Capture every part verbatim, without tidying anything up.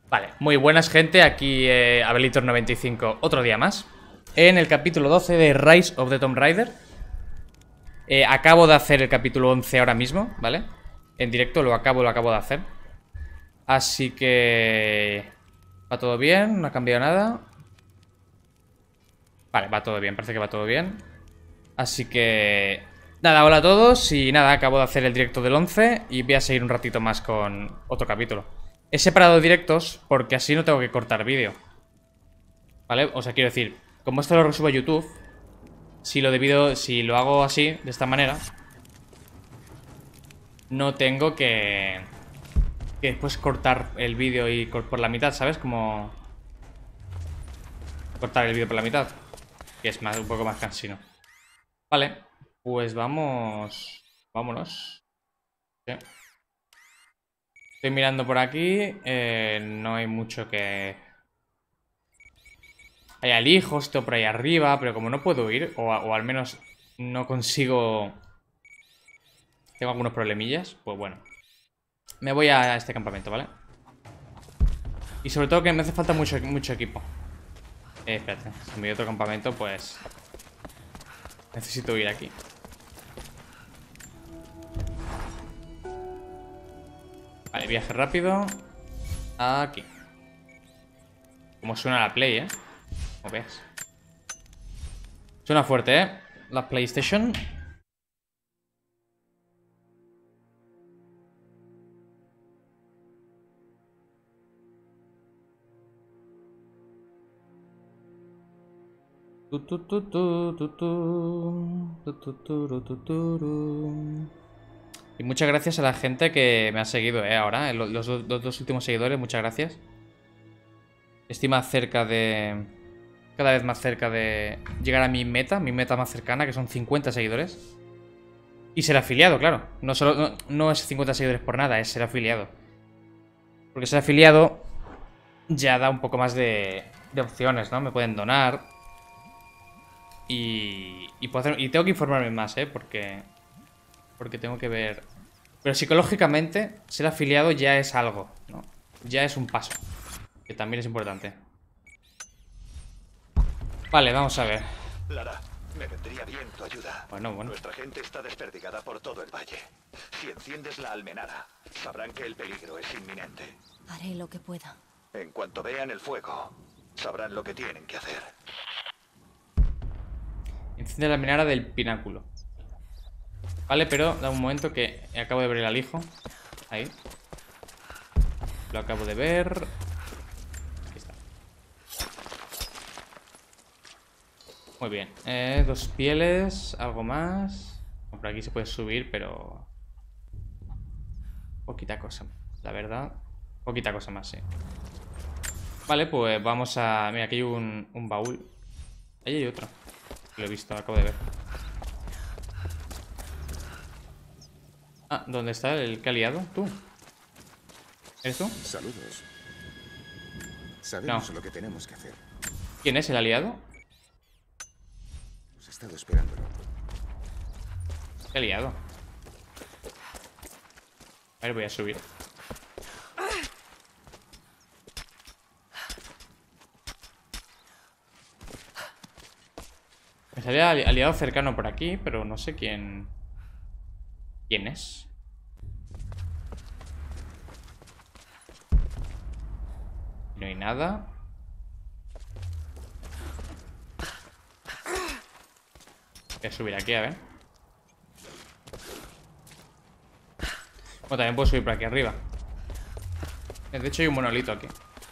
Vale, muy buenas gente, aquí eh, Abelitor noventa y cinco, otro día más. En el capítulo doce de Rise of the Tomb Raider. eh, Acabo de hacer el capítulo once ahora mismo, ¿vale? En directo lo acabo, lo acabo de hacer. Así que... va todo bien, no ha cambiado nada. Vale, va todo bien, parece que va todo bien. Así que... nada, hola a todos y nada, acabo de hacer el directo del once y voy a seguir un ratito más con otro capítulo. He separado directos porque así no tengo que cortar vídeo, ¿vale? O sea, quiero decir, como esto lo resubo a YouTube, si lo divido, si lo hago así, de esta manera, no tengo que... que después cortar el vídeo y cor- por la mitad, ¿sabes? Como... cortar el vídeo por la mitad, que es más, un poco más cansino. Vale, pues vamos... vámonos. Sí. Estoy mirando por aquí, eh, no hay mucho que... hay alijos, esto por ahí arriba, pero como no puedo ir, o, o al menos no consigo... tengo algunos problemillas, pues bueno. Me voy a este campamento, ¿vale? Y sobre todo que me hace falta mucho, mucho equipo. Eh, espérate, si me voy a otro campamento, pues... necesito ir aquí. Vale, viaje rápido. Aquí. Como suena la Play, ¿eh? Como ves. Suena fuerte, ¿eh? La PlayStation. Tu, tu, tu, tu, tu, tu. Tu, tu, tu, tu, tu, tu. Y muchas gracias a la gente que me ha seguido, ¿eh? Ahora, los, los, los dos últimos seguidores, muchas gracias. Estoy más cerca de... cada vez más cerca de llegar a mi meta, mi meta más cercana, que son cincuenta seguidores. Y ser afiliado, claro. No, solo, no, no es cincuenta seguidores por nada, es ser afiliado. Porque ser afiliado ya da un poco más de, de opciones, ¿no? Me pueden donar. Y, y, puedo hacer, y tengo que informarme más, ¿eh? Porque, porque tengo que ver... pero psicológicamente, ser afiliado ya es algo, ¿no? Ya es un paso. Que también es importante. Vale, vamos a ver. Lara, me vendría bien tu ayuda. Bueno, bueno. Nuestra gente está desperdigada por todo el valle. Si enciendes la almenara, sabrán que el peligro es inminente. Haré lo que pueda. En cuanto vean el fuego, sabrán lo que tienen que hacer. Enciende la minara del pináculo. Vale, pero da un momento que acabo de ver el alijo. Ahí. Lo acabo de ver. Aquí está. Muy bien. Eh, dos pieles, algo más. Por aquí se puede subir, pero... poquita cosa, la verdad. Poquita cosa más, sí. Vale, pues vamos a... mira, aquí hay un, un baúl. Ahí hay otro. Lo he visto, acabo de ver. Ah, ¿dónde está el que ha liado? ¿Tú? ¿Eres tú? Saludos. Sabemos No. lo que tenemos que hacer. ¿Quién es el aliado? Hemos estado esperándolo. ¿Qué aliado? A ver, voy a subir. Me salía ali- aliado cercano por aquí, pero no sé quién... ¿quién es? No hay nada. Voy a subir aquí, a ver. Bueno, también puedo subir por aquí arriba. De hecho hay un monolito aquí.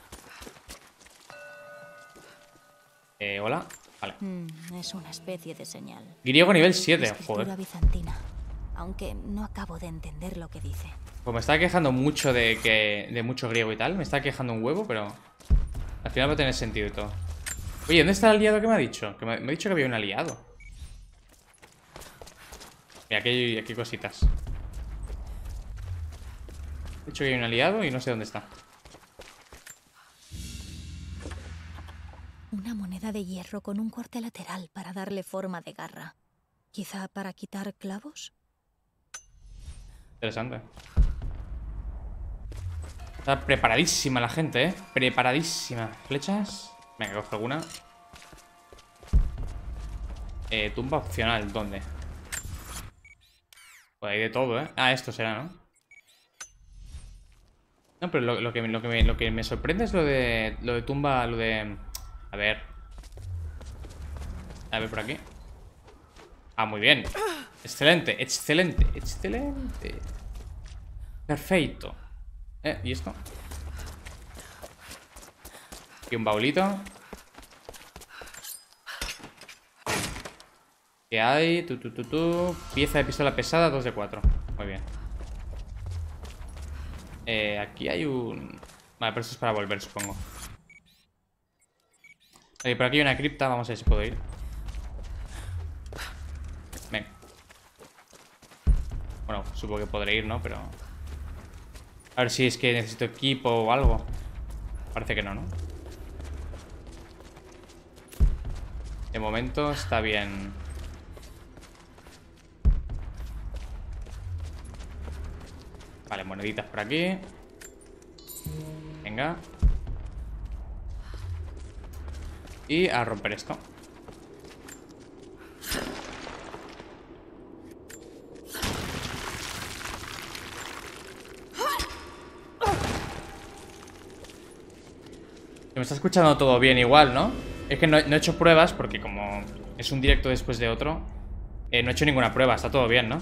Eh, hola. Vale. Mm, es una especie de señal. Griego nivel siete, Escritura joder. bizantina. Aunque no acabo de entender lo que dice. Pues me estaba quejando mucho de que... de mucho griego y tal. Me está quejando un huevo, pero... al final va a tener sentido y todo. Oye, ¿dónde está el aliado que me ha dicho? Que me, me ha dicho que había un aliado. Mira, aquí hay, aquí hay cositas. He dicho que hay un aliado y no sé dónde está. Una moneda de hierro con un corte lateral para darle forma de garra. ¿Quizá para quitar clavos? Interesante. Está preparadísima la gente, ¿eh? Preparadísima. ¿Flechas? Venga, cojo alguna. Eh, tumba opcional, ¿dónde? Pues hay de todo, ¿eh? Ah, esto será, ¿no? No, pero lo, lo, que, lo, que me, lo que me sorprende es lo de... Lo de tumba, lo de... A ver. A ver por aquí. Ah, muy bien. Excelente, excelente, excelente. Perfecto. Eh, ¿y esto? Y un baulito. ¿Qué hay? Tu, tu, tu, tu. Pieza de pistola pesada, dos de cuatro. Muy bien. Eh, aquí hay un... Vale, pero esto es para volver, supongo. Vale, por aquí hay una cripta. Vamos a ver si puedo ir. Venga. Bueno, supongo que podré ir, ¿no? Pero... A ver si es que necesito equipo o algo. Parece que no, ¿no? De momento está bien. Vale, moneditas por aquí. Venga. Y a romper esto. Me está escuchando todo bien igual, ¿no? Es que no, no he hecho pruebas porque como es un directo después de otro, eh, no he hecho ninguna prueba, está todo bien, ¿no?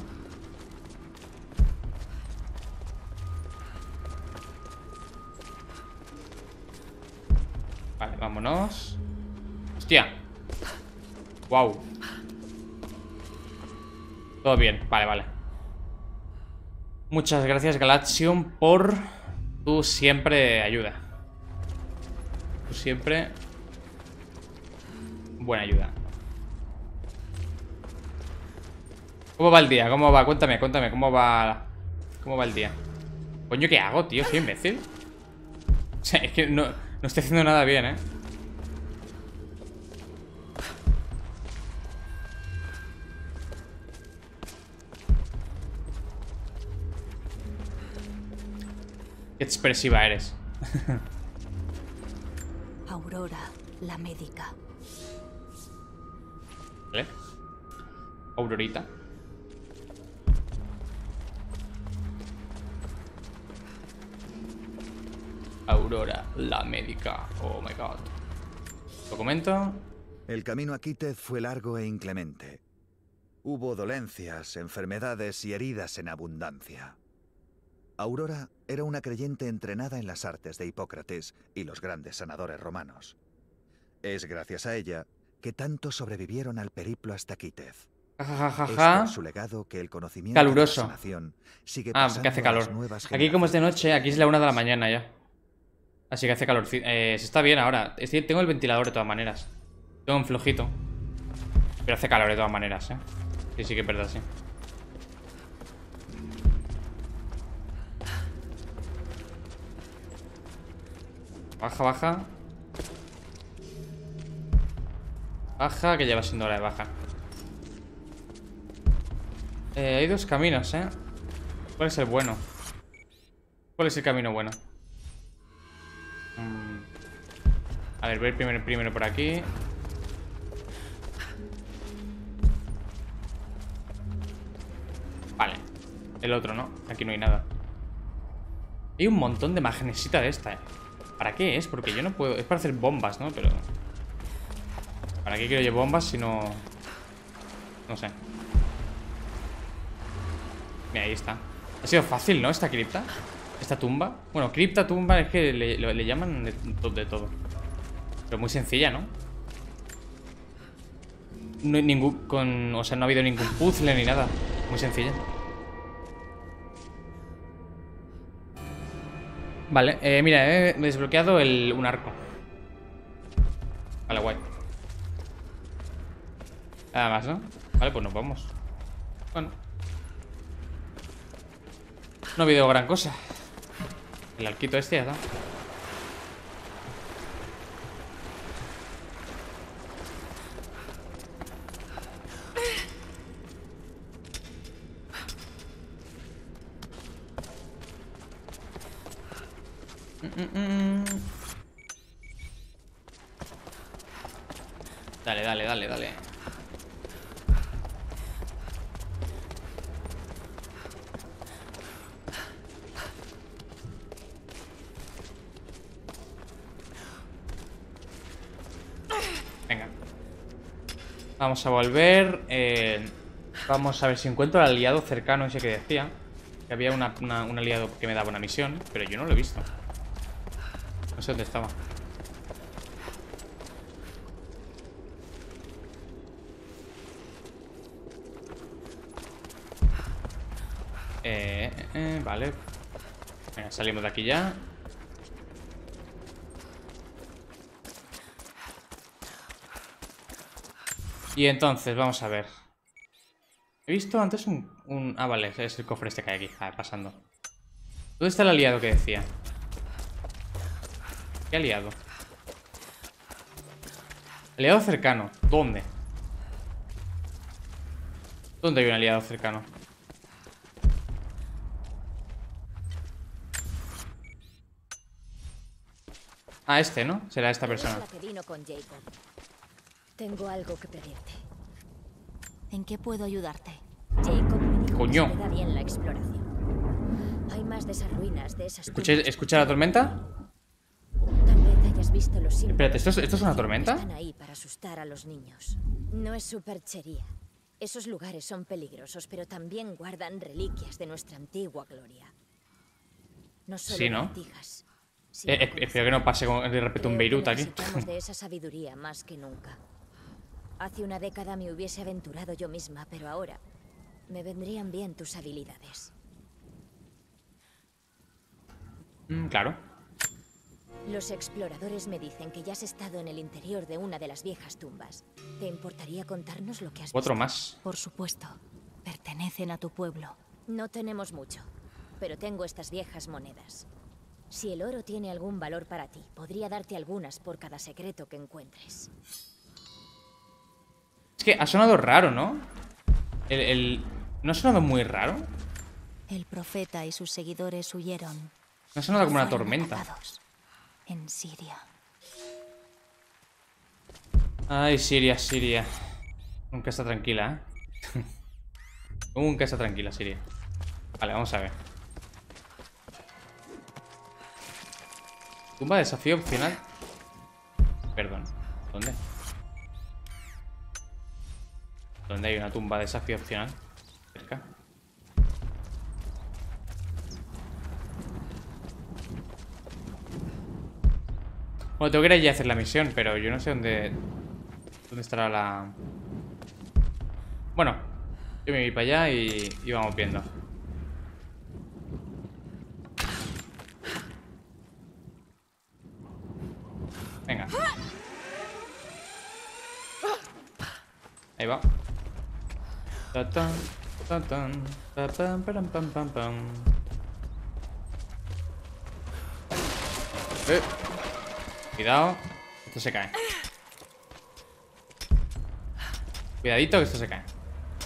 Vale, vámonos. Hostia. Wow. Todo bien, vale, vale. Muchas gracias, Galaxion, por tu siempre ayuda. Tu siempre buena ayuda. ¿Cómo va el día? ¿Cómo va? Cuéntame, cuéntame, ¿cómo va? ¿Cómo va el día? Coño, ¿qué hago, tío? Soy imbécil. O sea, es que no, no estoy haciendo nada bien, ¿eh? Qué expresiva eres. Aurora, la médica. ¿Vale? Aurorita. Aurora, la médica. Oh my god. ¿Documento? El camino a Kitez fue largo e inclemente. Hubo dolencias, enfermedades y heridas en abundancia. Aurora era una creyente entrenada en las artes de Hipócrates y los grandes sanadores romanos. Es gracias a ella que tantos sobrevivieron al periplo hasta Kitez. Ja, ja, ja, Es ja. por su legado que el conocimiento Caluroso. de la sanación sigue Ah, pasando que hace a las calor. nuevas Aquí como es de generaciones. noche, aquí es la una de la mañana ya. Así que hace calor. Eh, se está bien ahora. Es decir, tengo el ventilador de todas maneras. Tengo un flojito. Pero hace calor de todas maneras, eh. Sí, sí que es verdad, sí. Baja, baja. Baja, que ya va siendo hora de baja. Eh, hay dos caminos, eh. ¿Cuál es el bueno? ¿Cuál es el camino bueno? Mm. A ver, voy a ir primero, primero por aquí. Vale. El otro, ¿no? Aquí no hay nada. Hay un montón de magnesita de esta, eh. ¿Para qué es? Porque yo no puedo... Es para hacer bombas, ¿no? Pero... ¿Para qué quiero yo bombas si no...? No sé. Mira, ahí está. Ha sido fácil, ¿no? Esta cripta. Esta tumba. Bueno, cripta, tumba, es que le, le, le llaman de, de todo. Pero muy sencilla, ¿no? No hay ningún... Con, o sea, no ha habido ningún puzzle ni nada. Muy sencilla. Vale, eh, mira, he desbloqueado el, un arco. Vale, guay. Nada más, ¿no? Vale, pues nos vamos. Bueno. No ha habido gran cosa. El arquito este ya está. Mm, mm, mm. Dale, dale, dale, dale. Venga. Vamos a volver. Eh, vamos a ver si encuentro al aliado cercano ese que decía. Que había una, una, un aliado que me daba una misión, pero yo no lo he visto. No sé dónde estaba. Eh, eh, eh, vale. Venga, salimos de aquí ya. Y entonces, vamos a ver. He visto antes un, un... Ah, vale, es el cofre este que hay aquí. Ah, pasando. ¿Dónde está el aliado que decía? ¿Qué aliado? Aliado cercano. ¿Dónde? ¿Dónde hay un aliado cercano? Ah, este, ¿no? Será esta persona. Eres la que vino con Jacob. Tengo algo que pedirte. ¿En qué puedo ayudarte? Jacob me dijo Coño. que se me da bien la exploración. Hay más de esas ruinas, de esas ¿Escuché, tumbas. ¿Escucha la tormenta? Tal vez hayas visto los símbolos. Espérate, ¿esto es, esto es una tormenta? Están ahí para asustar a los niños. No es superchería. Esos lugares son peligrosos, pero también guardan reliquias de nuestra antigua gloria. No solo Sí, ¿no? lagartijas, sino Eh, eh, espero que no pase con, de repente un Creo que Beirut aquí. necesitamos de esa sabiduría más que nunca. Hace una década me hubiese aventurado yo misma, pero ahora me vendrían bien tus habilidades. Mm, claro. Los exploradores me dicen que ya has estado en el interior de una de las viejas tumbas. ¿Te importaría contarnos lo que has visto? Otro más. Por supuesto. Pertenecen a tu pueblo. No tenemos mucho, pero tengo estas viejas monedas. Si el oro tiene algún valor para ti, podría darte algunas por cada secreto que encuentres. Es que ha sonado raro, ¿no? El, el... ¿No ha sonado muy raro? El profeta y sus seguidores huyeron. No ha sonado como una Fueron tormenta. atacados en Siria. Ay, Siria, Siria. Nunca está tranquila, ¿eh? Nunca está tranquila, Siria. Vale, vamos a ver. Tumba de desafío opcional. Perdón. ¿Dónde? ¿Dónde hay una tumba de desafío opcional? Cerca. Bueno, tengo que ir allí a hacer la misión, pero yo no sé dónde... ¿Dónde estará la...? Bueno, yo me voy para allá y, y vamos viendo. Venga. Ahí va. Ta tan, ta tan, pa pam, param, pam, pam, pam. Eh. Cuidado. Esto se cae. Cuidadito que esto se cae.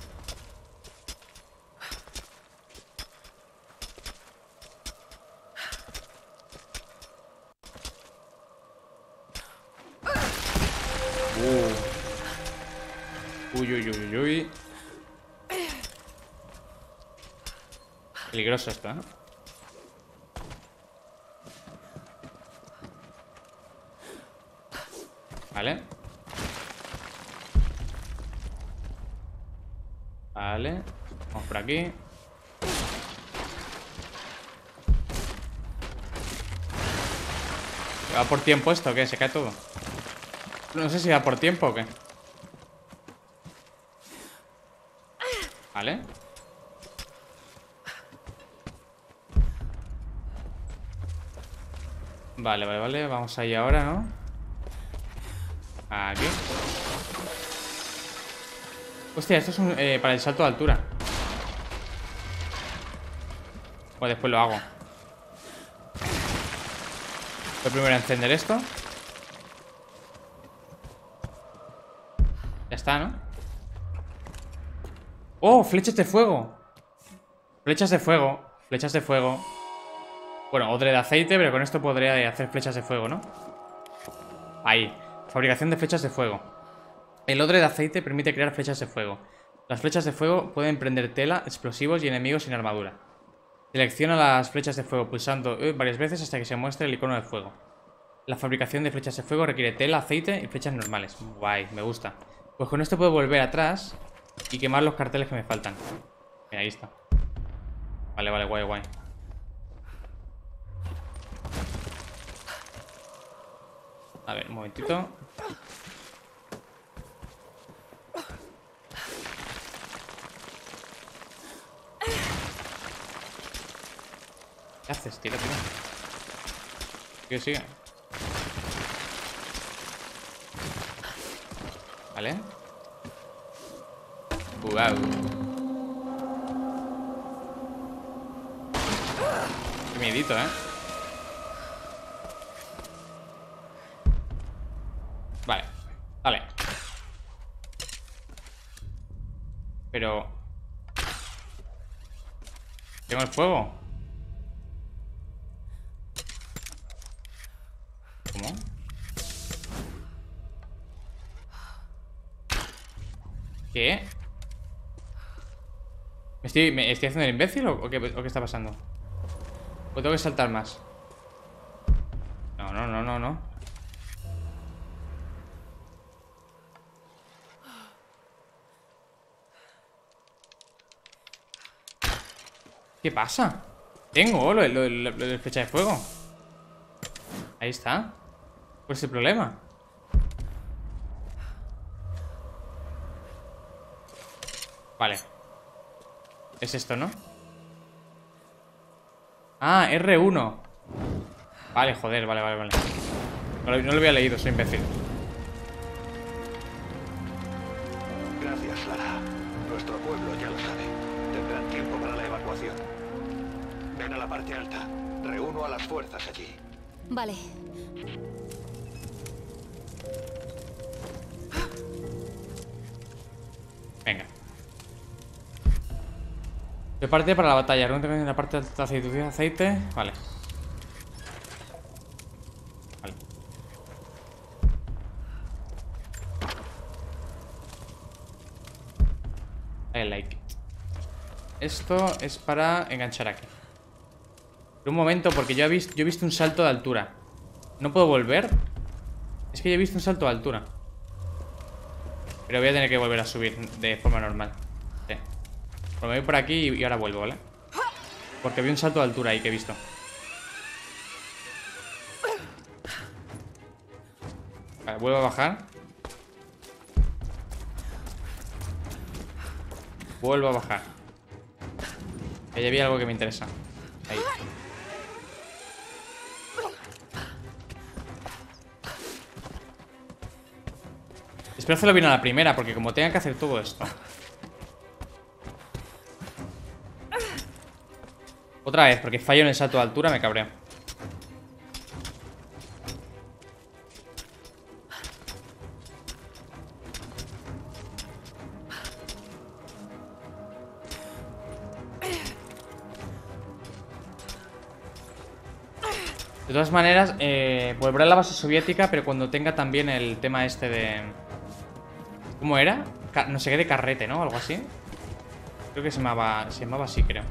Uh. Uy, uy, uy, uy, uy. Peligroso esto, ¿eh? Vale. Vale. Vamos por aquí. ¿Va por tiempo esto o qué? ¿Se cae todo? No sé si va por tiempo o qué. Vale. Vale, vale, vale. Vamos ahí ahora, ¿no? Aquí. Hostia, esto es un, eh, para el salto de altura. Pues después lo hago. Voy primero a encender esto. Ya está, ¿no? ¡Oh! Flechas de fuego. Flechas de fuego. Flechas de fuego. Bueno, odre de aceite, pero con esto podría hacer flechas de fuego, ¿no? Ahí. Fabricación de flechas de fuego. El odre de aceite permite crear flechas de fuego. Las flechas de fuego pueden prender tela, explosivos y enemigos sin armadura. Selecciona las flechas de fuego pulsando E varias veces hasta que se muestre el icono de fuego. La fabricación de flechas de fuego requiere tela, aceite y flechas normales. Guay, me gusta. Pues con esto puedo volver atrás y quemar los carteles que me faltan. Mira, ahí está. Vale, vale, guay, guay. A ver, un momentito. ¿Qué haces? Tira, tira. Sigue, sigue. Vale. Wow. Qué miedito, ¿eh? Vale. Vale. Pero... ¿tengo el fuego? ¿Cómo? ¿Qué? ¿Me estoy, me estoy haciendo el imbécil o, o, qué, o qué está pasando? ¿O tengo que saltar más? No, no, no, no, no. ¿Qué pasa? Tengo lo, lo, lo, lo de flecha de fuego. Ahí está. ¿Cuál es el problema? Vale. Es esto, ¿no? Ah, erre uno. Vale, joder, vale, vale, vale. No lo, no lo había leído, soy imbécil. Gracias, Lara. Nuestro pueblo ya lo sabe. Tendrán tiempo para la evacuación. Ven a la parte alta. Reúno a las fuerzas allí. Vale. Venga. Prepárate para la batalla. Reúnete en la parte alta de aceite. aceite. Vale. Vale. I like it. Esto es para enganchar aquí. Pero un momento, porque yo he, visto, yo he visto un salto de altura. ¿No puedo volver? Es que yo he visto un salto de altura. Pero voy a tener que volver a subir de forma normal. Sí. Pues me voy por aquí y ahora vuelvo, ¿vale? Porque vi un salto de altura ahí que he visto. Vale, vuelvo a bajar. Vuelvo a bajar. Ahí había algo que me interesa. Ahí. Espero hacerlo bien a la primera, porque como tenga que hacer todo esto. Otra vez, porque fallo en el salto de altura, me cabreo. De todas maneras, eh, volveré a la base soviética, pero cuando tenga también el tema este de... ¿Cómo era? Ca- no sé qué de carrete, ¿no? Algo así. Creo que se llamaba, se llamaba así, creo.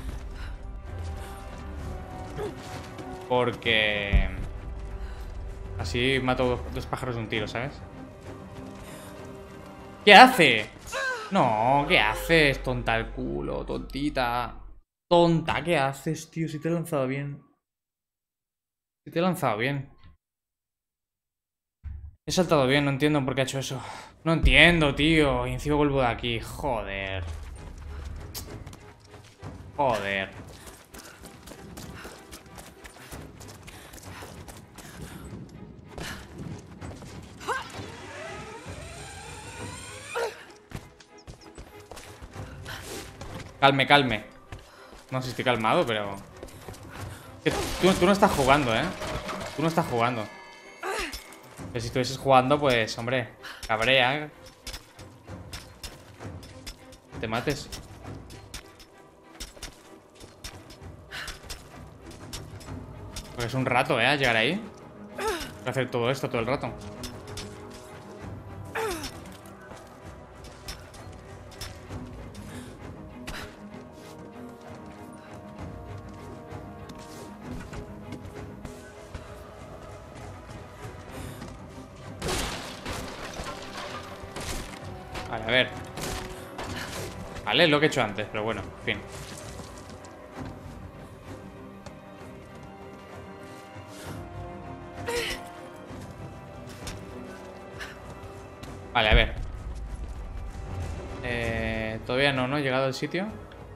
Porque... así mato dos, dos pájaros de un tiro, ¿sabes? ¿Qué hace? No, ¿qué haces? Tonta el culo, tontita. Tonta, ¿qué haces, tío? Si te he lanzado bien. Si te he lanzado bien. He saltado bien, no entiendo por qué ha hecho eso. No entiendo, tío. Y encima vuelvo de aquí. Joder. Joder. Calme, calme. No sé si estoy calmado, pero... Tú, tú no estás jugando, ¿eh? Tú no estás jugando. Pero si estuvieses jugando, pues, hombre, cabrea. Te mates. Porque es un rato, ¿eh? Llegar ahí. Voy a hacer todo esto todo el rato. Vale, a ver. Vale, es lo que he hecho antes, pero bueno, en fin. Vale, a ver. Eh, todavía no, ¿no? He llegado al sitio.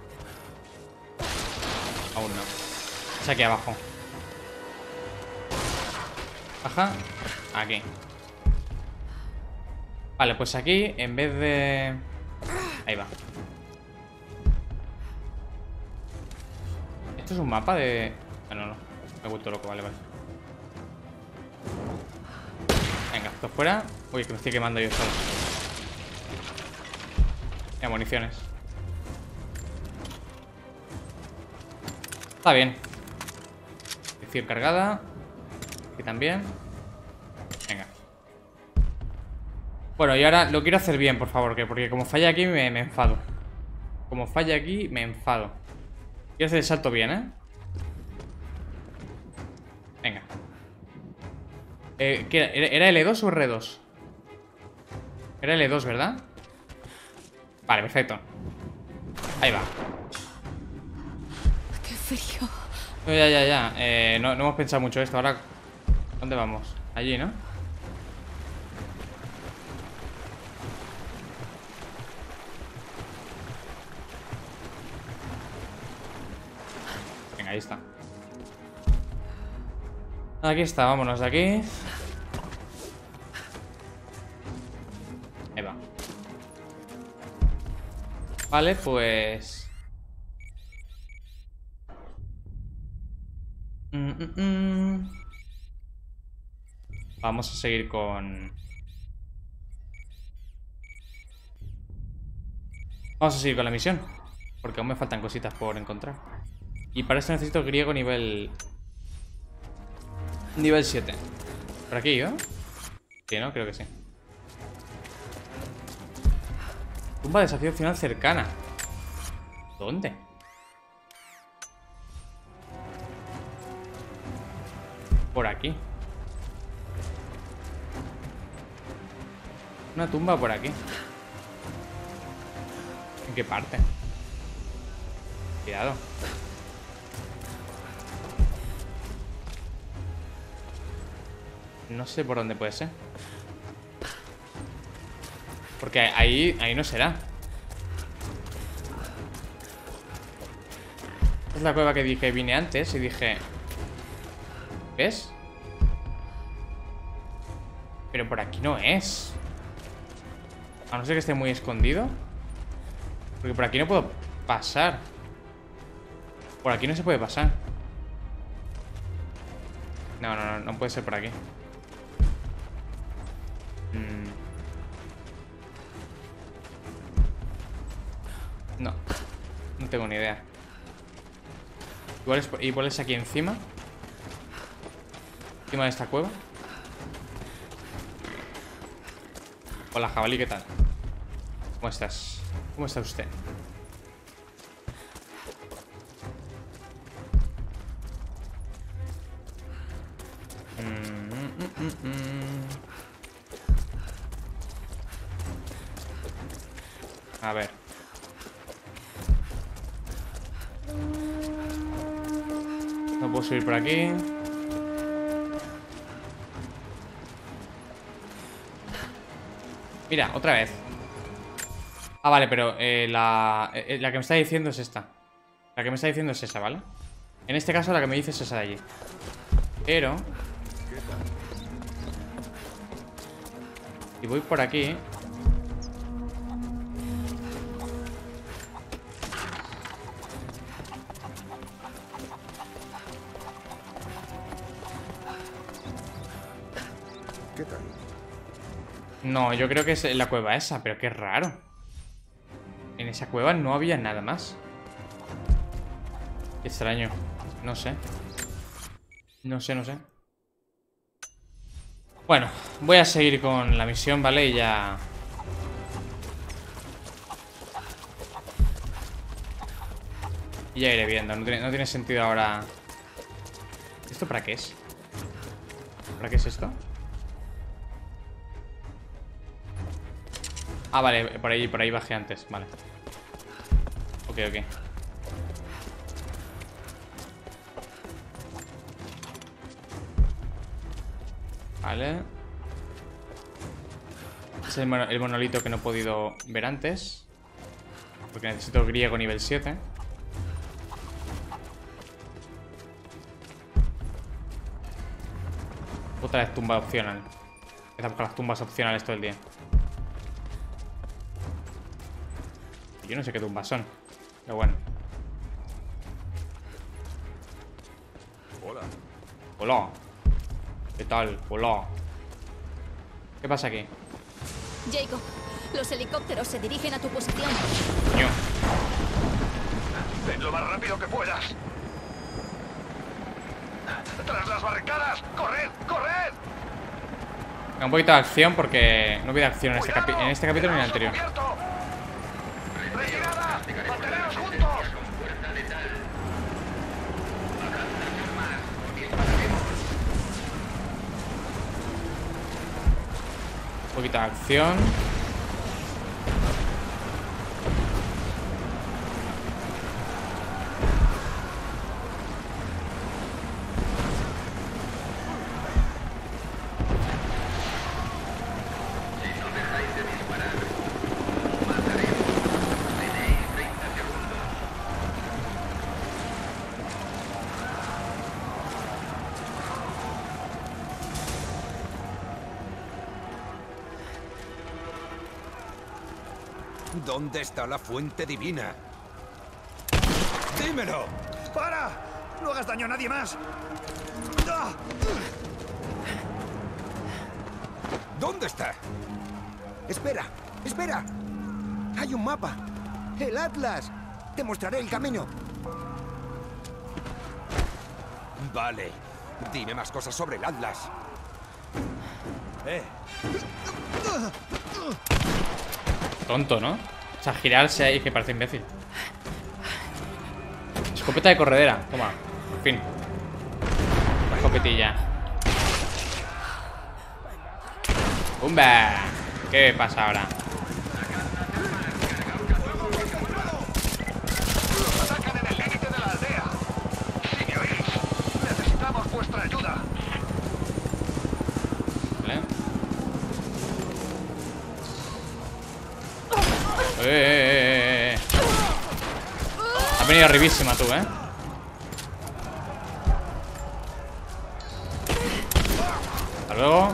Aún no. Es aquí abajo. Baja. Aquí. Vale, pues aquí, en vez de... Ahí va. ¿Esto es un mapa de...? Ah, no, no. Me he vuelto loco, vale, vale. Venga, esto fuera. Uy, que me estoy quemando yo solo. Mira, municiones. Está bien. Munición cargada. Aquí también. Venga. Bueno, y ahora lo quiero hacer bien, por favor, que porque como falla aquí me, me enfado. Como falla aquí, me enfado. Quiero hacer el salto bien, ¿eh? Venga. Eh, ¿qué era? ¿Era L dos o R dos? Era L dos, ¿verdad? Vale, perfecto. Ahí va. ¡Qué frío! No, ya, ya, ya. Eh, no, no hemos pensado mucho esto. Ahora, ¿dónde vamos? Allí, ¿no? Venga, ahí está. Aquí está, vámonos de aquí. Ahí va. Vale, pues... Mm, mm, mm. Vamos a seguir con... Vamos a seguir con la misión. Porque aún me faltan cositas por encontrar. Y para esto necesito griego nivel... Nivel siete. ¿Por aquí yo? Sí, ¿no? Creo que sí. Tumba de desafío final cercana. ¿Dónde? Por aquí. Una tumba por aquí. ¿En qué parte? Cuidado. No sé por dónde puede ser. Porque ahí, ahí no será. Es la cueva que dije, vine antes y dije... ¿Ves? Pero por aquí no es. A no ser que esté muy escondido. Porque por aquí no puedo pasar. Por aquí no se puede pasar. No, no, no, no puede ser por aquí. Mm. No. No tengo ni idea. Igual es, igual es aquí encima. Encima de esta cueva. Hola, jabalí, ¿qué tal? ¿Cómo estás? ¿Cómo está usted? Mm, mm, mm, mm. A ver. No puedo subir por aquí. Mira, otra vez. Ah, vale, pero eh, la, eh, la que me está diciendo es esta. La que me está diciendo es esa, ¿vale? En este caso la que me dice es esa de allí. Pero... si voy por aquí... ¿Qué tal? No, yo creo que es la cueva esa, pero qué raro. En esa cueva no había nada más. Qué extraño, no sé. No sé, no sé. Bueno, voy a seguir con la misión, ¿vale? Y ya... Y ya iré viendo. No tiene, no tiene sentido ahora... ¿Esto para qué es? ¿Para qué es esto? Ah, vale, por ahí, por ahí bajé antes, vale. Ok, ok. Vale. Es el, mono, el monolito que no he podido ver antes. Porque necesito griego nivel siete. Otra vez tumba opcional. Empieza a buscar las tumbas opcionales todo el día. Yo no sé qué tumbas son. Pero bueno. Hola. Hola. ¿Qué tal? Hola. ¿Qué pasa aquí? Jacob, los helicópteros se dirigen a tu posición. Coño. Ven lo más rápido que puedas. ¡Tras las barricadas! ¡Corred! ¡Corred! Un poquito de acción porque no hubo acción en este, capi en este capítulo ni en el anterior. ¡Retirada! ¡Manteneos juntos! Un poquito de acción. ¿Dónde está la fuente divina? ¡Dímelo! ¡Para! ¡No hagas daño a nadie más! ¡Ah! ¿Dónde está? Espera, espera. Hay un mapa. El Atlas. Te mostraré el camino. Vale. Dime más cosas sobre el Atlas. ¡Eh! Tonto, ¿no? O sea, girarse ahí que parece imbécil. Escopeta de corredera. Toma, por fin. La escopetilla. ¡Bumba! ¿Qué pasa ahora? ¡Atacan en el límite de la aldea! ¡Si me oís! ¡Necesitamos vuestra ayuda! ¿Vale? Eh, eh, eh, eh. Ha venido arribísima tú, ¿eh? Hasta luego.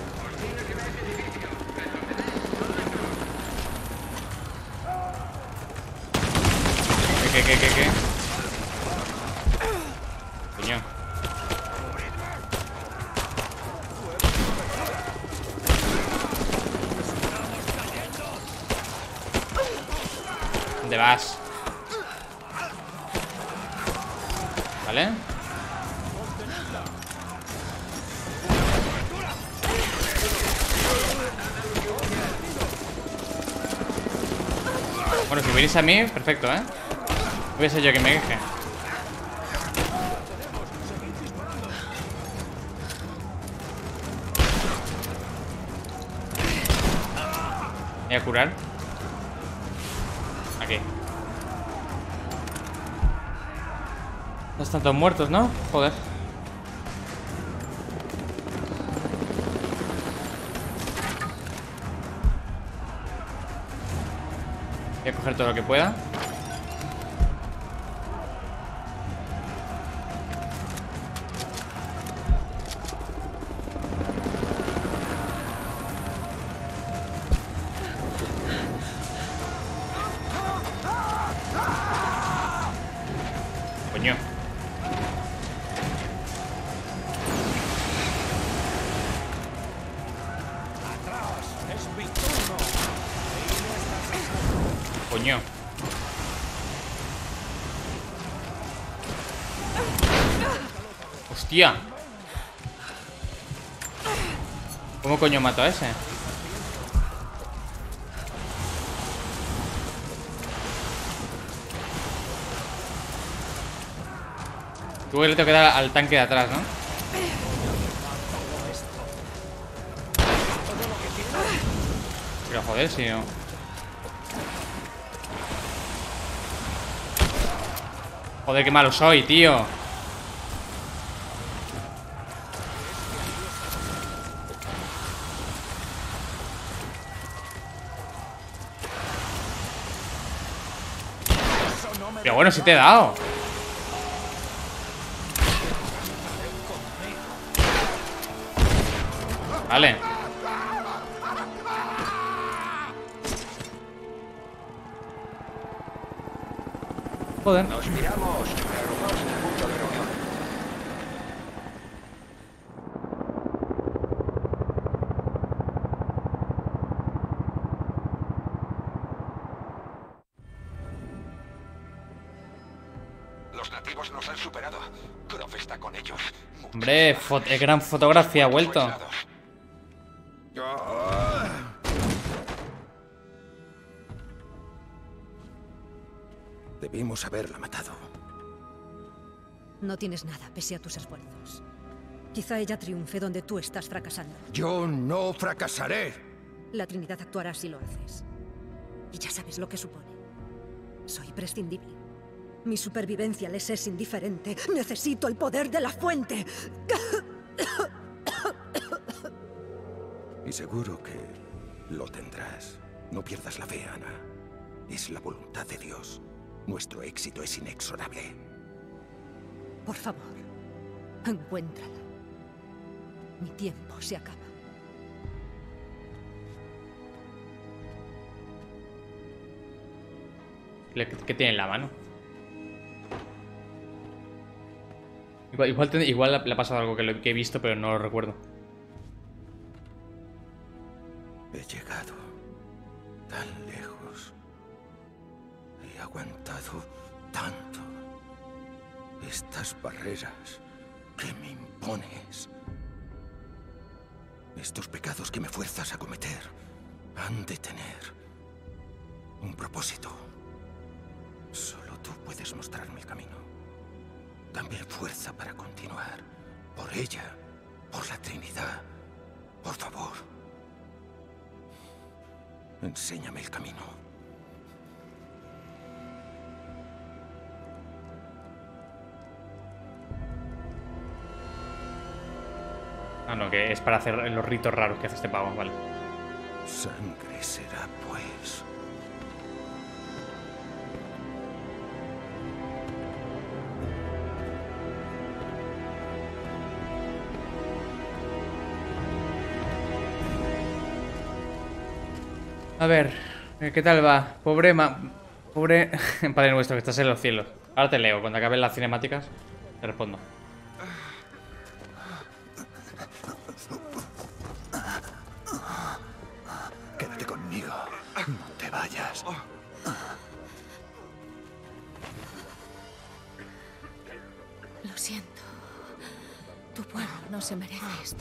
¿Qué, qué, qué, qué, qué? Coño. ¿Dónde vas? ¿Vale? Bueno, si venís a mí, perfecto, ¿eh? Voy a ser yo quien me queje. Voy a curar. Aquí. No están todos muertos, ¿no? Joder. Voy a coger todo lo que pueda. Coño. Coño. ¡Hostia! ¿Cómo coño mato a ese? Tú le tengo que dar al tanque de atrás, ¿no? Pero joder, si no... Joder, qué malo soy, tío. Pero bueno, si te he dado. Vale. Joder. Nos tiramos. Punto de error. Los nativos nos han superado. Croft está con ellos. Hombre, fo eh, gran fotografía ha vuelto. Debimos haberla matado. No tienes nada, pese a tus esfuerzos. Quizá ella triunfe donde tú estás fracasando. Yo no fracasaré. La Trinidad actuará si lo haces. Y ya sabes lo que supone. Soy prescindible. Mi supervivencia les es indiferente. Necesito el poder de la fuente. Y seguro que lo tendrás. No pierdas la fe, Ana. Es la voluntad de Dios. Nuestro éxito es inexorable. Por favor, encuéntrala. Mi tiempo se acaba. ¿Qué tiene en la mano? Igual, igual, te, igual le ha pasado algo que, lo, que he visto, pero no lo recuerdo. He llegado tan lejos. He aguantado tanto. Estas barreras que me impones. Estos pecados que me fuerzas a cometer han de tener un propósito. Solo tú puedes mostrarme el camino. Dame fuerza para continuar. Por ella, por la Trinidad. Por favor. Enséñame el camino. Ah, no, que es para hacer los ritos raros que hace este pavo, vale. Sangre será, pues. A ver, ¿qué tal va? Pobre ma... Pobre Padre nuestro que estás en los cielos. Ahora te leo, cuando acaben las cinemáticas te respondo. Quédate conmigo. No te vayas. Lo siento. Tu pueblo no se merece esto.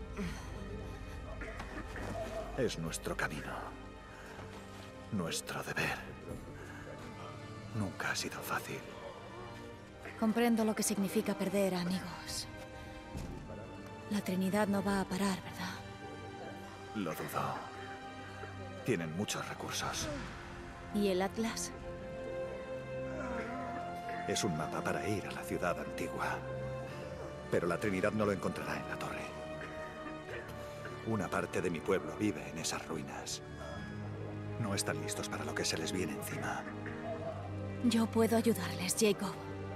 Es nuestro camino. Nuestro deber. Nunca ha sido fácil. Comprendo lo que significa perder a amigos. La Trinidad no va a parar, ¿verdad? Lo dudo. Tienen muchos recursos. ¿Y el Atlas? Es un mapa para ir a la ciudad antigua. Pero la Trinidad no lo encontrará en la torre. Una parte de mi pueblo vive en esas ruinas. No están listos para lo que se les viene encima. Yo puedo ayudarles, Jacob.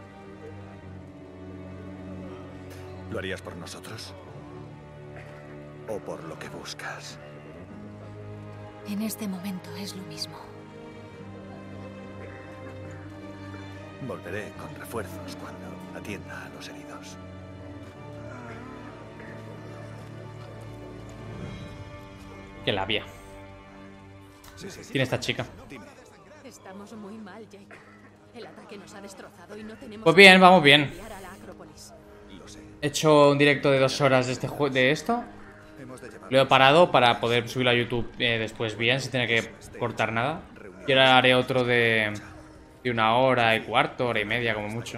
¿Lo harías por nosotros? ¿O por lo que buscas? En este momento es lo mismo. Volveré con refuerzos cuando atienda a los heridos. Qué labia Sí, sí, sí. tiene esta chica. Dime. Estamos muy mal, Jacob. El ataque nos ha destrozado y no tenemos... Pues bien, vamos bien. A la Acrópolis. Lo sé. He hecho un directo de dos horas de, este jue- de esto. Lo he parado para poder subirlo a YouTube eh, después bien, sin tener que cortar nada. Y ahora haré otro de, de una hora y cuarto, hora y media como mucho.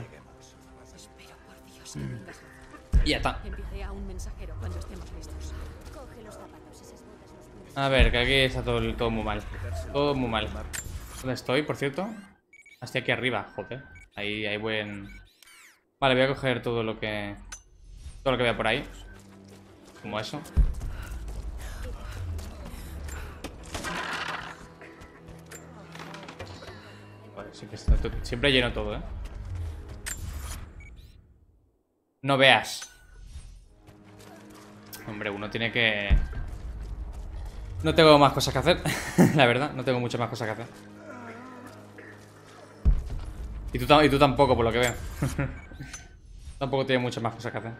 Y ya está. A ver, que aquí está todo, todo muy mal. Todo muy mal. ¿Dónde estoy, por cierto? Hasta aquí arriba, joder. Ahí hay buen... Vale, voy a coger todo lo que... Todo lo que vea por ahí. Como eso. Vale, sí que está todo... Siempre lleno todo, ¿eh? No veas. Hombre, uno tiene que... No tengo más cosas que hacer. La verdad, no tengo muchas más cosas que hacer. Y tú, y tú tampoco, por lo que veo. Tampoco tienes muchas más cosas que hacer.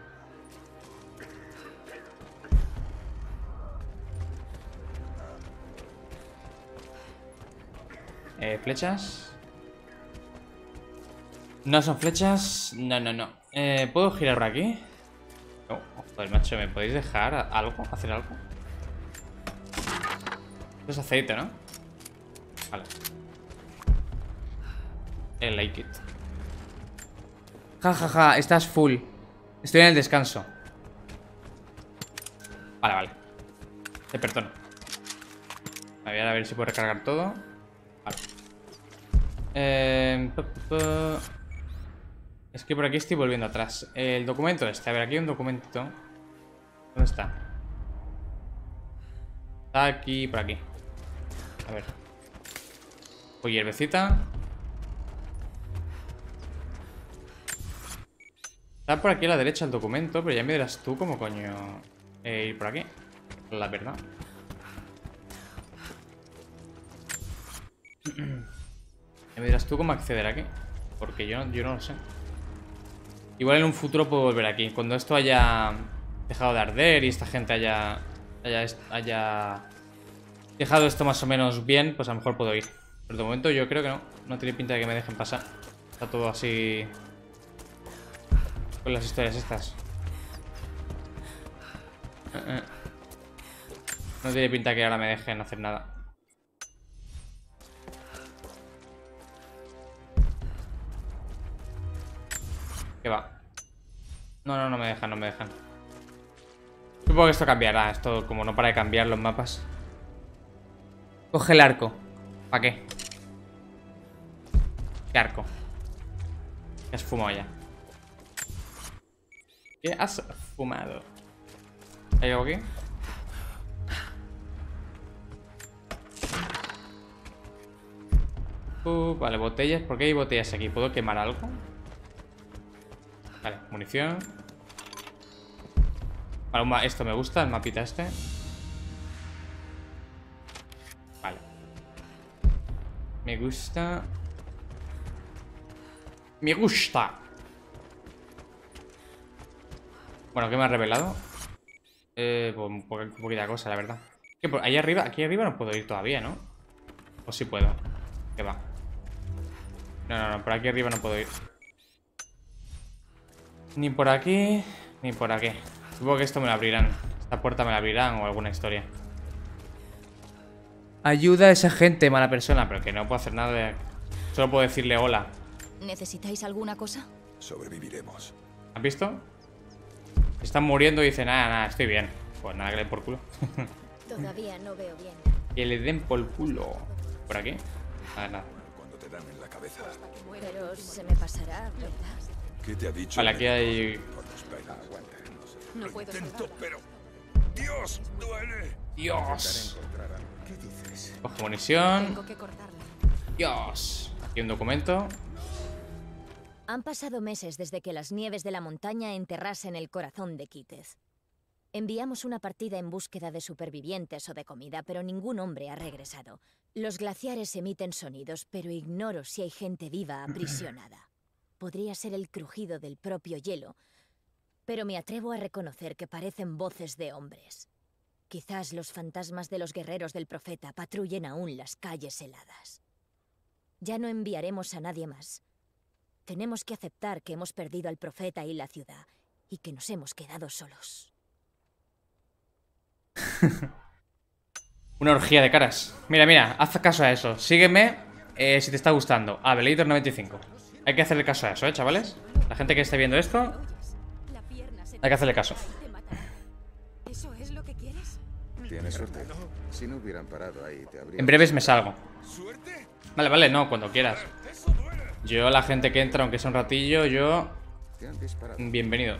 Eh, flechas. No son flechas. No, no, no. Eh, ¿Puedo girar por aquí? No, joder, macho, ¿me podéis dejar algo? ¿Hacer algo? Esto es aceite, ¿no? Vale. El like it. Ja, ja, ja, estás full. Estoy en el descanso. Vale, vale. Te perdono. A ver, a ver si puedo recargar todo. Vale. Eh, pu, pu, pu. Es que por aquí estoy volviendo atrás. El documento este. A ver, aquí hay un documento. ¿Dónde está? Está aquí, por aquí. A ver. Oye, hierbecita. Está por aquí a la derecha el documento, pero ya me dirás tú cómo coño eh, ir por aquí. La verdad. Ya me dirás tú cómo acceder aquí. Porque yo, yo no lo sé. Igual en un futuro puedo volver aquí. Cuando esto haya dejado de arder y esta gente haya, haya, haya dejado esto más o menos bien, pues a lo mejor puedo ir. Pero de momento yo creo que no. No tiene pinta de que me dejen pasar. Está todo así... Con las historias estas. Uh -uh. No tiene pinta que ahora me dejen hacer nada. ¿Qué va? No, no, no me dejan, no me dejan. Supongo que esto cambiará. Esto como no para de cambiar los mapas. Coge el arco. ¿Para qué? ¿Qué arco? ¿Qué has fumado ya? ¿Qué has fumado? ¿Hay algo aquí? Uh, vale, botellas. ¿Por qué hay botellas aquí? ¿Puedo quemar algo? Vale, munición. Vale, esto me gusta, el mapita este. Vale. Me gusta. Me gusta. Bueno, ¿qué me ha revelado? Eh, pues un po un poquita cosa, la verdad. ¿Qué, por ahí arriba, aquí arriba no puedo ir todavía, ¿no? O sí puedo. ¿Qué va? No, no, no, por aquí arriba no puedo ir. Ni por aquí, ni por aquí. Supongo que esto me lo abrirán. Esta puerta me la abrirán o alguna historia. Ayuda a esa gente, mala persona. Pero que no puedo hacer nada de... Solo puedo decirle hola. ¿Necesitáis alguna cosa? Sobreviviremos. ¿Has visto? Están muriendo y dicen, nada, nada, estoy bien. Pues nada, que le den por culo. Todavía no veo bien. Que le den por culo. ¿Por aquí? Nada, nada. Cuando te dan en la cabeza. Pero se me pasará, ¿verdad? ¿Qué te ha dicho? Vale, aquí hay... No puedo Intento, pero... ¡Dios, duele! ¡Dios! ¿Qué dices? Coge munición. Tengo que cortarla. ¡Dios! Aquí hay un documento. Han pasado meses desde que las nieves de la montaña enterrasen el corazón de Kitez. Enviamos una partida en búsqueda de supervivientes o de comida, pero ningún hombre ha regresado. Los glaciares emiten sonidos, pero ignoro si hay gente viva aprisionada. Podría ser el crujido del propio hielo, pero me atrevo a reconocer que parecen voces de hombres. Quizás los fantasmas de los guerreros del profeta patrullen aún las calles heladas. Ya no enviaremos a nadie más. Tenemos que aceptar que hemos perdido al profeta y la ciudad, y que nos hemos quedado solos. Una orgía de caras. Mira, mira, haz caso a eso. Sígueme eh, si te está gustando. Abelator noventa y cinco. Hay que hacerle caso a eso, ¿eh, chavales? La gente que esté viendo esto, hay que hacerle caso. ¿Eso es lo que quieres? Tienes suerte. Si no hubieran parado ahí, te habría... En breves me salgo. Vale, vale, no, cuando quieras. Yo, la gente que entra, aunque sea un ratillo, yo... Te han disparado. Bienvenido.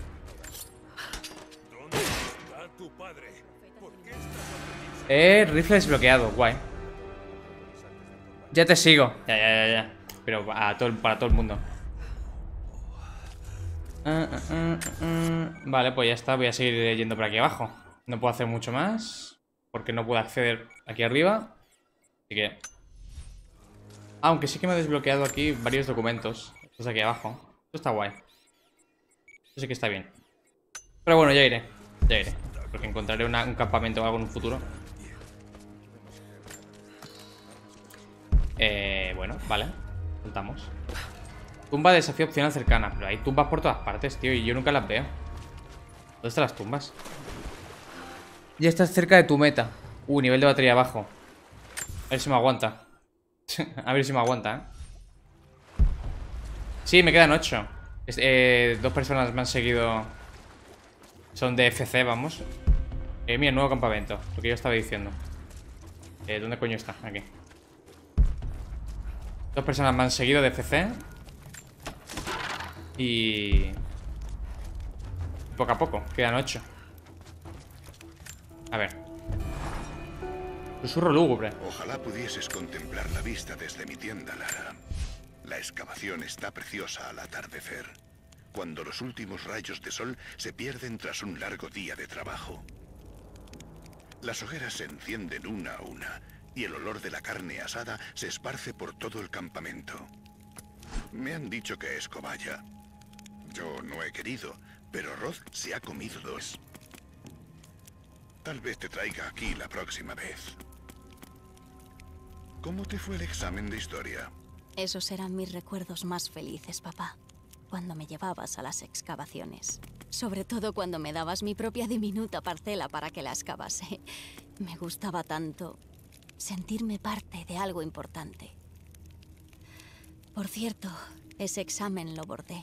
Eh, rifle desbloqueado, guay. Ya te sigo. Ya, ya, ya, ya. Pero a todo, para todo el mundo. Uh, uh, uh, uh. Vale, pues ya está. Voy a seguir yendo por aquí abajo. No puedo hacer mucho más, porque no puedo acceder aquí arriba. Así que... Aunque sí que me he desbloqueado aquí varios documentos. Estos de aquí abajo. Esto está guay. Esto sí que está bien. Pero bueno, ya iré. Ya iré. Porque encontraré una, un campamento o algo en un futuro. Eh, bueno, vale. Contamos. Tumba de desafío opcional cercana. Pero hay tumbas por todas partes, tío. Y yo nunca las veo. ¿Dónde están las tumbas? Ya estás cerca de tu meta. Uh, nivel de batería bajo. A ver si me aguanta. A ver si me aguanta, ¿eh? Sí, me quedan ocho. Eh, dos personas me han seguido. Son de F C, vamos. Eh, mira, nuevo campamento. Lo que yo estaba diciendo. Eh, ¿dónde coño está? Aquí. Dos personas me han seguido de F C. Y... poco a poco, quedan ocho. A ver. Susurro lúgubre. Ojalá pudieses contemplar la vista desde mi tienda, Lara. La excavación está preciosa al atardecer, cuando los últimos rayos de sol se pierden tras un largo día de trabajo. Las hogueras se encienden una a una, y el olor de la carne asada se esparce por todo el campamento. Me han dicho que es cobaya. Yo no he querido, pero Roth se ha comido dos. Tal vez te traiga aquí la próxima vez. ¿Cómo te fue el examen de historia? Esos eran mis recuerdos más felices, papá. Cuando me llevabas a las excavaciones. Sobre todo cuando me dabas mi propia diminuta parcela para que la excavase. Me gustaba tanto sentirme parte de algo importante. Por cierto, ese examen lo bordé.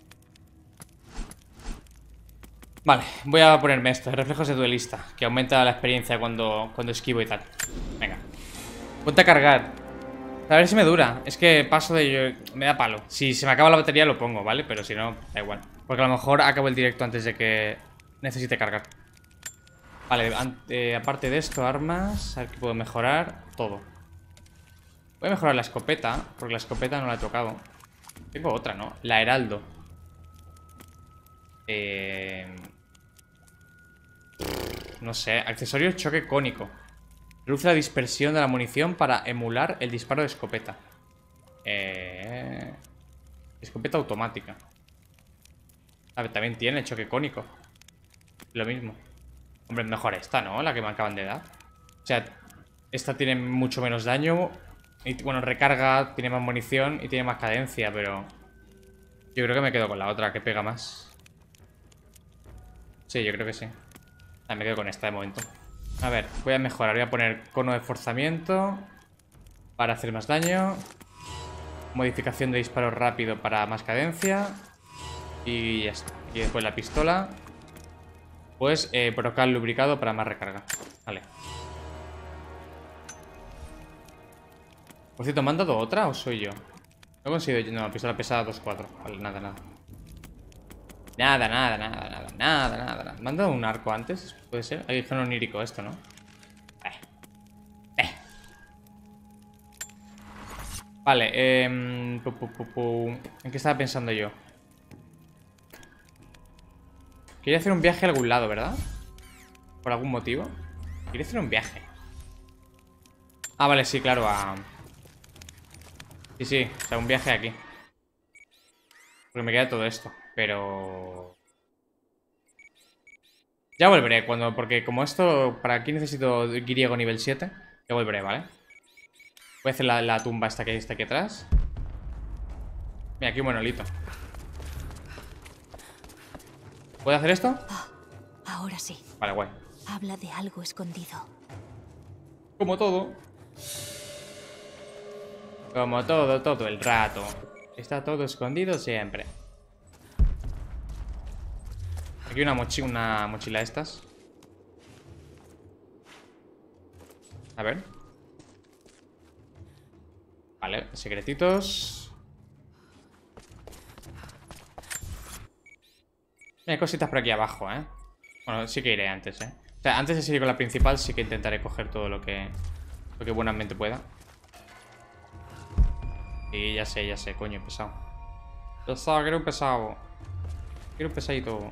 Vale, voy a ponerme esto, reflejos de duelista, que aumenta la experiencia cuando, cuando esquivo y tal. Venga. Ponte a cargar. A ver si me dura. Es que paso de yo... me da palo. Si se me acaba la batería lo pongo, ¿vale? Pero si no, da igual. Porque a lo mejor acabo el directo antes de que necesite cargar. Vale, eh, aparte de esto, armas. A ver qué puedo mejorar. Todo. Voy a mejorar la escopeta, porque la escopeta no la he tocado. Tengo otra, ¿no? La Heraldo. Eh... No sé, accesorio choque cónico. Reduce la dispersión de la munición para emular el disparo de escopeta. Eh... Escopeta automática. A ver, también tiene el choque cónico. Lo mismo. Hombre, mejor esta, ¿no? La que me acaban de dar. O sea, esta tiene mucho menos daño. Y bueno, recarga, tiene más munición y tiene más cadencia, pero... yo creo que me quedo con la otra, que pega más. Sí, yo creo que sí. Ah, me quedo con esta de momento. A ver, voy a mejorar. Voy a poner cono de forzamiento para hacer más daño. Modificación de disparo rápido para más cadencia. Y ya está. Y después la pistola. Pues eh, brocal lubricado para más recarga. Vale. Por cierto, ¿me han dado otra o soy yo? No he conseguido... no, pistola pesada dos cuatro. Vale, nada, nada. Nada, nada, nada, nada, nada, nada, nada. ¿Me han dado un arco antes? Puede ser. Hay género onírico esto, ¿no? Eh. Eh. Vale, eh... pu, pu, pu, pu. ¿En qué estaba pensando yo? Quería hacer un viaje a algún lado, ¿verdad? Por algún motivo. Quería hacer un viaje. Ah, vale, sí, claro, a... sí, sí, o sea, un viaje aquí. Porque me queda todo esto. Pero... ya volveré cuando... porque como esto... para aquí necesito griego nivel siete. Ya volveré, ¿vale? Voy a hacer la, la tumba esta que está aquí atrás. Mira, aquí un monolito. ¿Puedo hacer esto? Ah, ahora sí. Vale, guay. Habla de algo escondido. Como todo. Como todo, todo el rato. Está todo escondido siempre. Aquí una, mochi una mochila de estas. A ver. Vale, secretitos. Hay cositas por aquí abajo, ¿eh? Bueno, sí que iré antes, ¿eh? O sea, antes de seguir con la principal sí que intentaré coger todo lo que... Lo que buenamente pueda. Y ya sé, ya sé, coño, pesado. Pesado, quiero un pesado. Quiero un pesadito.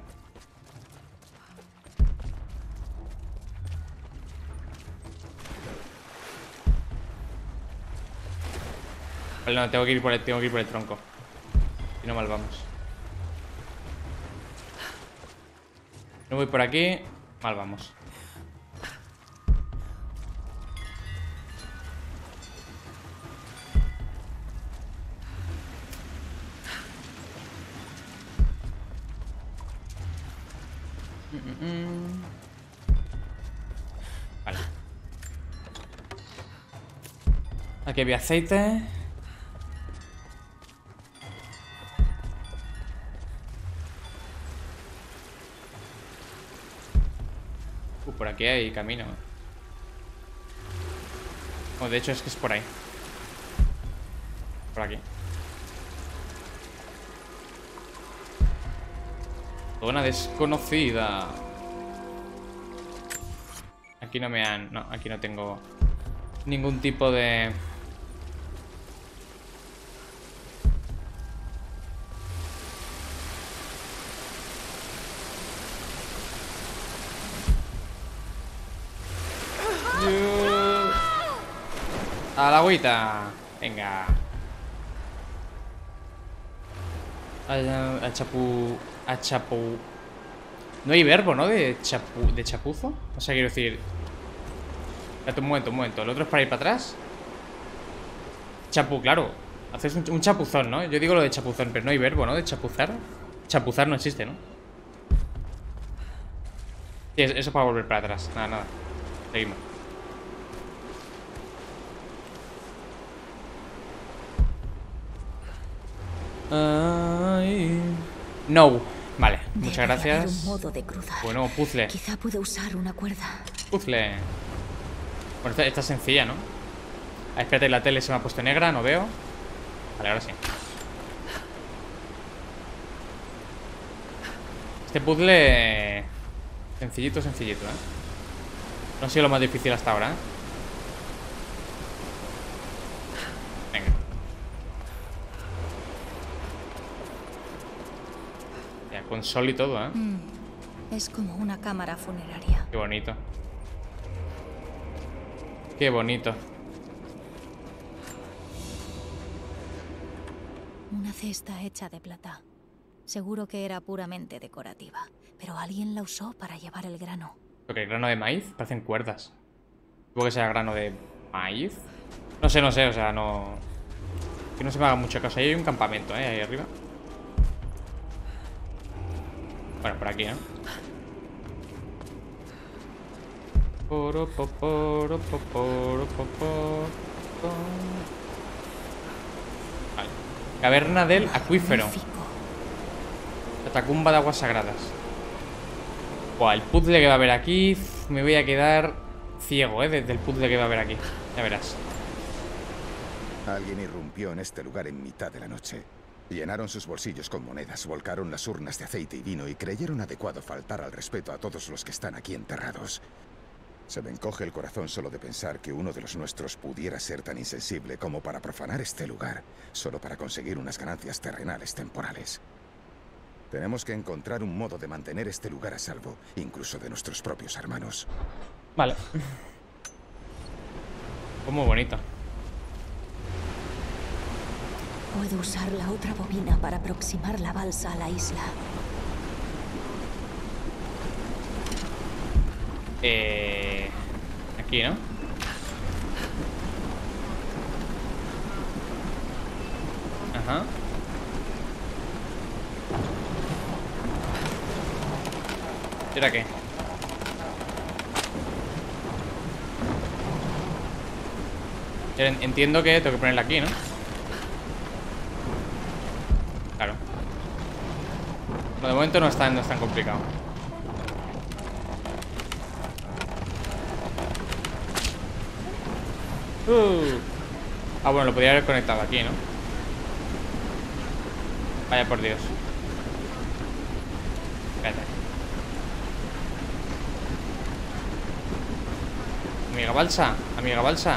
Vale, no, tengo que ir por el, tengo que ir por el tronco. Si no, mal vamos. No voy por aquí. Mal vamos. Mm, mm, mm. Vale. Aquí había aceite. Uh, por aquí hay camino. Oh, de hecho es que es por ahí. Por aquí. Zona desconocida. Aquí no me han... No, aquí no tengo ningún tipo de... A la agüita. Venga. A, a chapu... A chapu... No hay verbo, ¿no? De chapu... De chapuzo. O sea, quiero decir... Espérate un momento, un momento. ¿El otro es para ir para atrás? Chapu, claro. Haces un, un chapuzón, ¿no? Yo digo lo de chapuzón, pero no hay verbo, ¿no? De chapuzar. Chapuzar no existe, ¿no? Sí, eso es para volver para atrás. Nada, nada. Seguimos. Ay. No. Vale, muchas gracias. Un modo de cruzar. Bueno, puzzle. Quizá puede usar una cuerda. Puzzle. Bueno, esta, esta es sencilla, ¿no? Ah, espérate, la tele se me ha puesto negra, no veo. Vale, ahora sí. Este puzzle... Sencillito, sencillito, ¿eh? No ha sido lo más difícil hasta ahora, ¿eh? Venga. Ya, con sol y todo, ¿eh? Mm, es como una cámara funeraria. Qué bonito. Qué bonito. Una cesta hecha de plata. Seguro que era puramente decorativa, pero alguien la usó para llevar el grano. Porque el grano de maíz parecen cuerdas. Supongo que sea grano de maíz. No sé, no sé, o sea, no... Que no se me haga mucho caso. Ahí hay un campamento, ¿eh? Ahí arriba. Bueno, por aquí, ¿no? Poro, po, poro, po, poro, po, po, po. Vale. Caverna del acuífero. Catacumba de aguas sagradas. Buah, el puzzle que va a haber aquí. Me voy a quedar ciego, ¿eh? Desde el puzzle que va a haber aquí. Ya verás. Alguien irrumpió en este lugar en mitad de la noche. Llenaron sus bolsillos con monedas, volcaron las urnas de aceite y vino y creyeron adecuado faltar al respeto a todos los que están aquí enterrados. Se me encoge el corazón solo de pensar que uno de los nuestros pudiera ser tan insensible como para profanar este lugar, solo para conseguir unas ganancias terrenales temporales. Tenemos que encontrar un modo de mantener este lugar a salvo, incluso de nuestros propios hermanos. Vale. Fue muy bonito. Puedo usar la otra bobina para aproximar la balsa a la isla. Eh... Aquí, ¿no? Ajá. ¿Y ahora qué? Entiendo que tengo que ponerla aquí, ¿no? Claro. No, de momento no es tan, no es tan complicado. Uh. Ah, bueno, lo podría haber conectado aquí, ¿no? Vaya por Dios. Espérate. Amiga balsa, amiga balsa.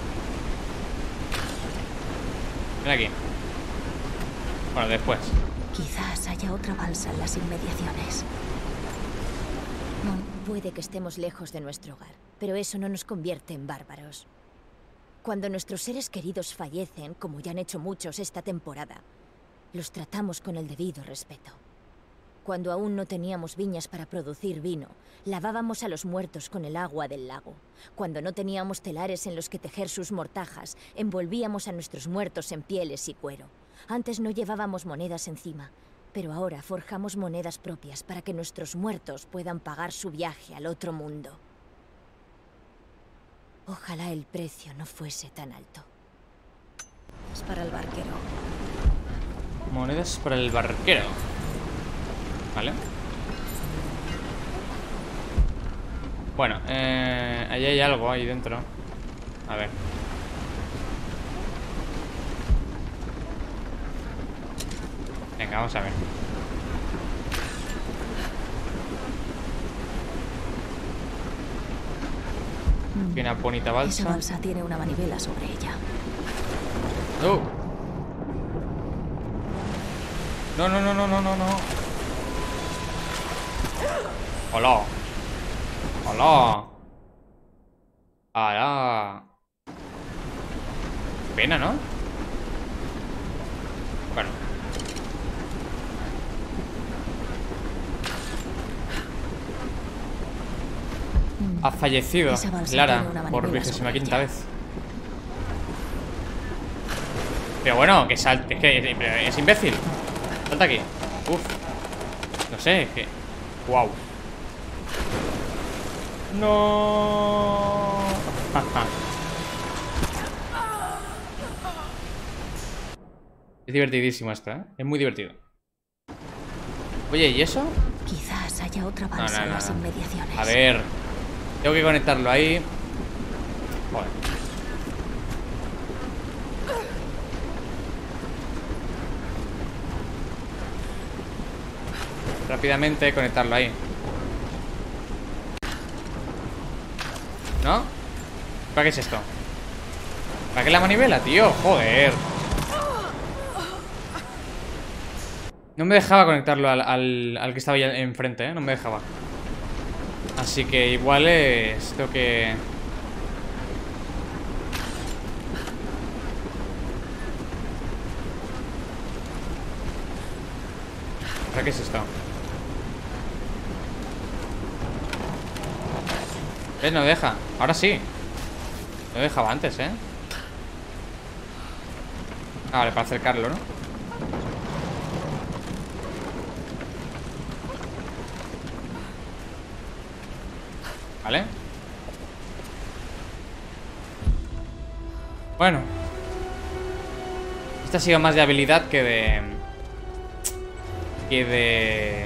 Ven aquí. Bueno, después. Quizás haya otra balsa en las inmediaciones. No, puede que estemos lejos de nuestro hogar, pero eso no nos convierte en bárbaros. Cuando nuestros seres queridos fallecen, como ya han hecho muchos esta temporada, los tratamos con el debido respeto. Cuando aún no teníamos viñas para producir vino, lavábamos a los muertos con el agua del lago. Cuando no teníamos telares en los que tejer sus mortajas, envolvíamos a nuestros muertos en pieles y cuero. Antes no llevábamos monedas encima, pero ahora forjamos monedas propias para que nuestros muertos puedan pagar su viaje al otro mundo. Ojalá el precio no fuese tan alto. Es para el barquero. Monedas para el barquero. Vale. Bueno, eh, ahí hay algo ahí dentro. A ver. Venga, vamos a ver. Aquí una bonita balsa. Esa balsa tiene una manivela sobre ella. ¡Oh! No, no, no, no, no, no, no. Hola. Hola. Hola. Pena, ¿no? Bueno. Ha fallecido Lara por vigésima quinta vez. Pero bueno, que salte. Es que es, es imbécil. Salta aquí. Uf. No sé, es que. Wow. No. Es divertidísimo esto, ¿eh? Es muy divertido. Oye, ¿y eso? Quizás haya otra balsa no, no, no, en las no. inmediaciones. A ver. Tengo que conectarlo ahí. Joder. Rápidamente conectarlo ahí. ¿No? ¿Para qué es esto? ¿Para qué la manivela, tío? Joder. No me dejaba conectarlo al, al, al que estaba ahí enfrente, ¿eh? No me dejaba. Así que igual es... Tengo que... ¿Para qué es esto? ¿Ves? No deja. Ahora sí. No dejaba antes, ¿eh? Ah, vale, para acercarlo, ¿no? Vale. Bueno. Esta ha sido más de habilidad que de... Que de...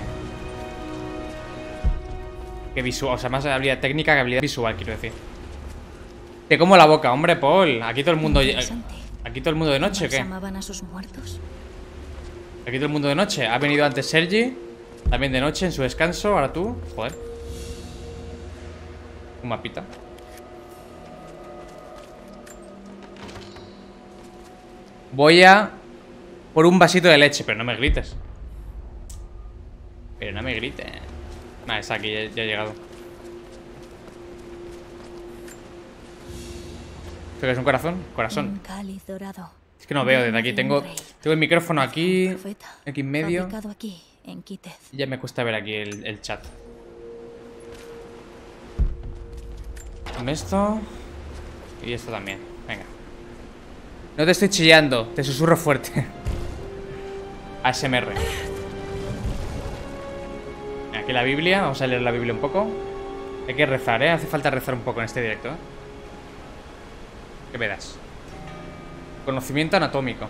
Que visual, o sea, más de habilidad técnica que habilidad visual, quiero decir. Te como la boca, hombre, Paul. Aquí todo el mundo... Aquí todo el mundo de noche, ¿o qué? ¿Llamaban a sus muertos? Aquí todo el mundo de noche. Ha venido antes Sergi. También de noche en su descanso. Ahora tú. Joder. Un mapita. Voy a... Por un vasito de leche. Pero no me grites. Pero no me grites. Nah, está aquí, ya, ya he llegado. ¿Esto qué es un corazón? Corazón. Un cáliz dorado. Es que no veo desde aquí. Tengo, tengo el micrófono aquí. Aquí en medio. Fabricado aquí, en Kitez. Y ya me cuesta ver aquí el, el chat. Dame esto. Y esto también. Venga. No te estoy chillando. Te susurro fuerte. A S M R. Aquí la Biblia, vamos a leer la Biblia un poco. Hay que rezar, ¿eh? Hace falta rezar un poco en este directo, ¿eh? ¿Qué me das? Conocimiento anatómico.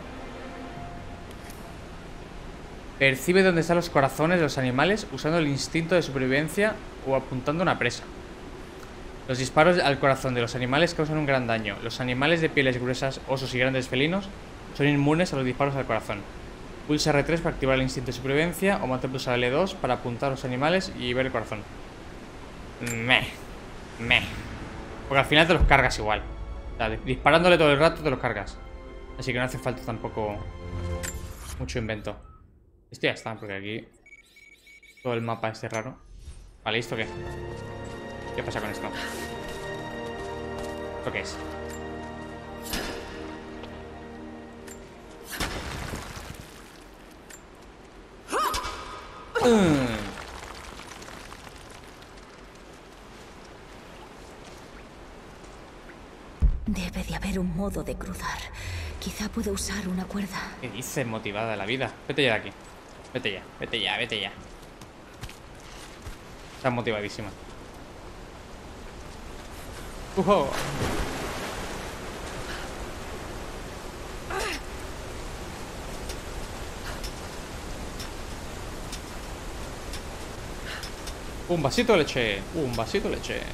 Percibe dónde están los corazones de los animales usando el instinto de supervivencia o apuntando a una presa. Los disparos al corazón de los animales causan un gran daño. Los animales de pieles gruesas, osos y grandes felinos son inmunes a los disparos al corazón. Pulsa R tres para activar el instinto de supervivencia o mantén pulsado L dos para apuntar a los animales y ver el corazón. Meh. Meh. Porque al final te los cargas igual. O sea, disparándole todo el rato te los cargas. Así que no hace falta tampoco mucho invento. Esto ya está, porque aquí todo el mapa este raro. Vale, ¿esto qué? ¿Qué pasa con esto? ¿Esto qué es? Mm. Debe de haber un modo de cruzar. Quizá pueda usar una cuerda. ¿Qué dices, motivada de la vida? Vete ya de aquí. Vete ya, vete ya, vete ya. Está motivadísima. ¡Ujo! Un vasito de leche. Un vasito de leche.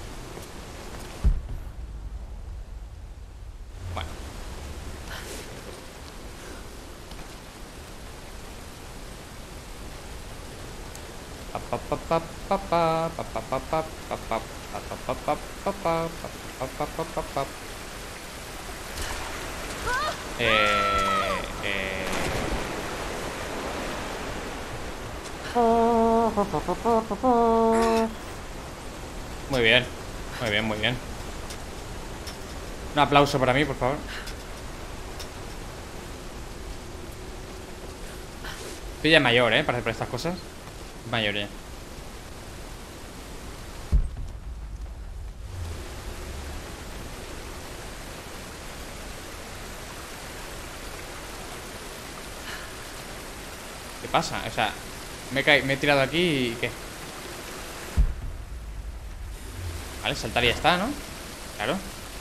Bueno. Eh, eh. Muy bien, muy bien, muy bien. Un aplauso para mí, por favor. Estoy ya mayor, ¿eh? Para hacer estas cosas. Mayoría. ¿Qué pasa? O sea, me he, ca... me he tirado aquí y ¿qué? Vale, saltar y ya está, ¿no? Claro.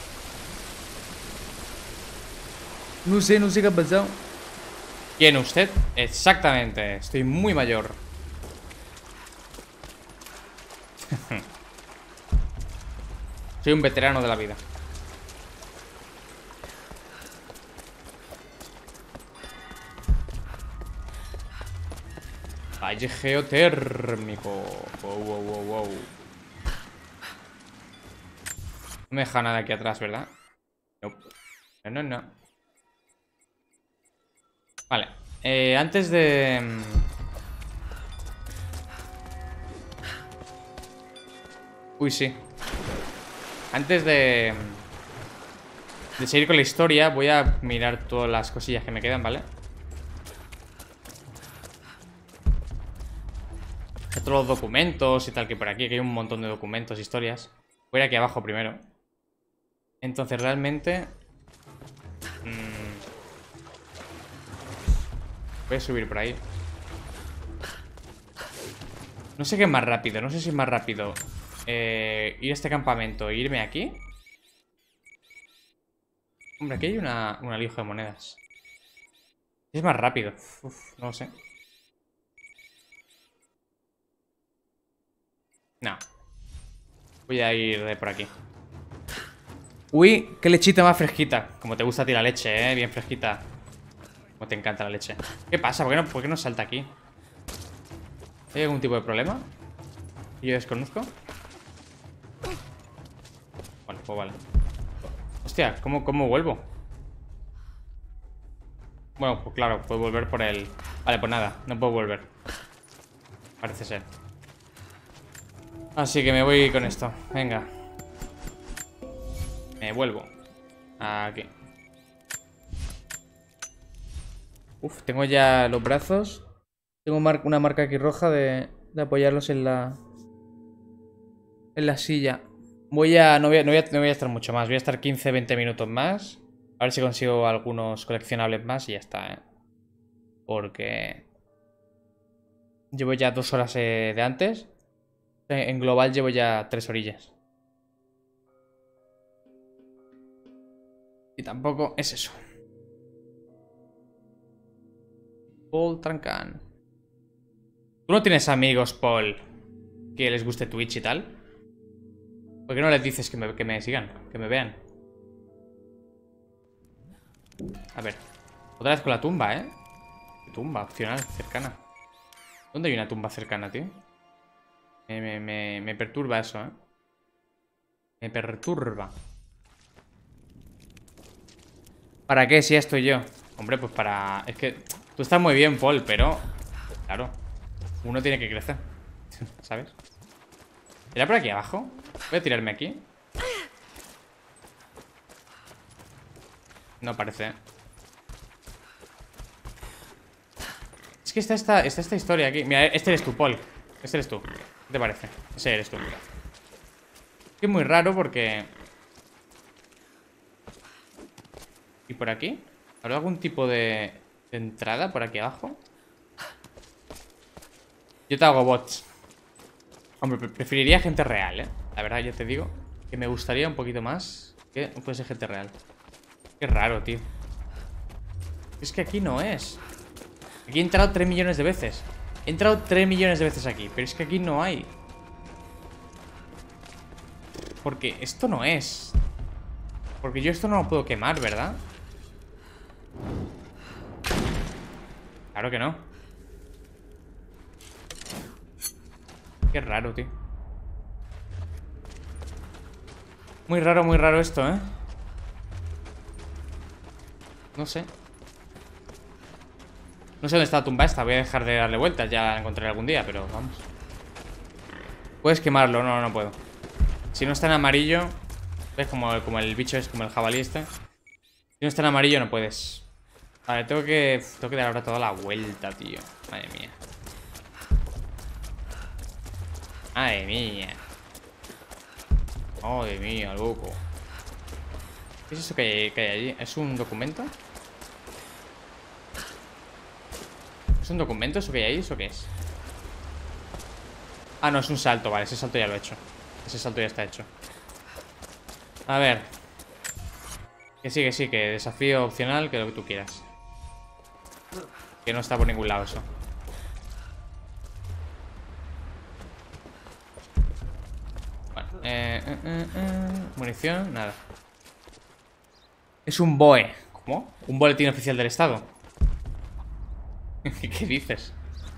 No sé, no sé qué ha pasado. ¿Quién, usted? Exactamente, estoy muy mayor. Soy un veterano de la vida. Valle geotérmico. Wow, wow, wow, wow. No me deja nada aquí atrás, ¿verdad? No, no, no, no. Vale, eh, antes de... Uy, sí. Antes de... De seguir con la historia, voy a mirar todas las cosillas que me quedan, ¿vale? Todos los documentos y tal que por aquí, que hay un montón de documentos, historias. Voy a ir aquí abajo primero. Entonces, realmente... Mmm, voy a subir por ahí. No sé qué es más rápido. No sé si es más rápido eh, ir a este campamento e irme aquí. Hombre, aquí hay una, una alijo de monedas. Es más rápido. Uf, no lo sé. No. Voy a ir de por aquí. Uy, qué lechita más fresquita. Como te gusta a ti la leche, eh. Bien fresquita. Como te encanta la leche. ¿Qué pasa? ¿Por qué no, por qué no salta aquí? ¿Hay algún tipo de problema? ¿Y yo desconozco? Bueno, pues vale. Hostia, ¿cómo, cómo vuelvo? Bueno, pues claro, puedo volver por el... Vale, pues nada, no puedo volver. Parece ser. Así que me voy con esto. Venga. Me vuelvo. Aquí. Uf, tengo ya los brazos. Tengo mar una marca aquí roja de, de apoyarlos en la... En la silla. Voy a no, voy a... no voy a... no voy a estar mucho más. Voy a estar quince a veinte minutos más. A ver si consigo algunos coleccionables más y ya está, ¿eh? Porque... Llevo ya dos horas eh, de antes. En global llevo ya tres orillas. Y tampoco es eso. Paul Trancan. ¿Tú no tienes amigos, Paul, que les guste Twitch y tal? ¿Por qué no les dices que me, que me sigan? Que me vean. A ver. Otra vez con la tumba, ¿eh? Tumba opcional, cercana. ¿Dónde hay una tumba cercana, tío? Me, me, me, me perturba eso, ¿eh? Me perturba. ¿Para qué si ya estoy yo? Hombre, pues para... Es que tú estás muy bien, Paul, pero... Claro. Uno tiene que crecer. ¿Sabes? ¿Era por aquí abajo? Voy a tirarme aquí. No parece, ¿eh? Es que está esta, está esta historia aquí. Mira, este eres tú, Paul. Este eres tú. ¿Qué te parece? Ese eres tú. Es que es muy raro porque... ¿Y por aquí? ¿Habrá algún tipo de, de entrada por aquí abajo? Yo te hago bots. Hombre, preferiría gente real, ¿eh? La verdad, ya te digo que me gustaría un poquito más que fuese gente real. Qué raro, tío. Es que aquí no es. Aquí he entrado tres millones de veces. He entrado tres millones de veces aquí. Pero es que aquí no hay. Porque esto no es. Porque yo esto no lo puedo quemar, ¿verdad? Claro que no. Qué raro, tío. Muy raro, muy raro esto, ¿eh? No sé. No sé dónde está la tumba esta. Voy a dejar de darle vueltas. Ya la encontraré algún día, pero vamos. Puedes quemarlo. No, no puedo. Si no está en amarillo... ¿Ves? Como, como el bicho es como el jabalí este. Si no está en amarillo no puedes. Vale, tengo que... Tengo que dar ahora toda la vuelta, tío. Madre mía. Madre mía. Madre mía, loco. ¿Qué es eso que hay, que hay allí? ¿Es un documento? ¿Es un documento eso que hay ahí? ¿Eso qué es? Ah, no, es un salto. Vale, ese salto ya lo he hecho. Ese salto ya está hecho. A ver. Que sí, que sí, que desafío opcional, que lo que tú quieras. Que no está por ningún lado eso. Vale. Eh, eh, eh, eh. Munición, nada. Es un B O E. ¿Cómo? Un boletín oficial del estado. ¿Qué dices?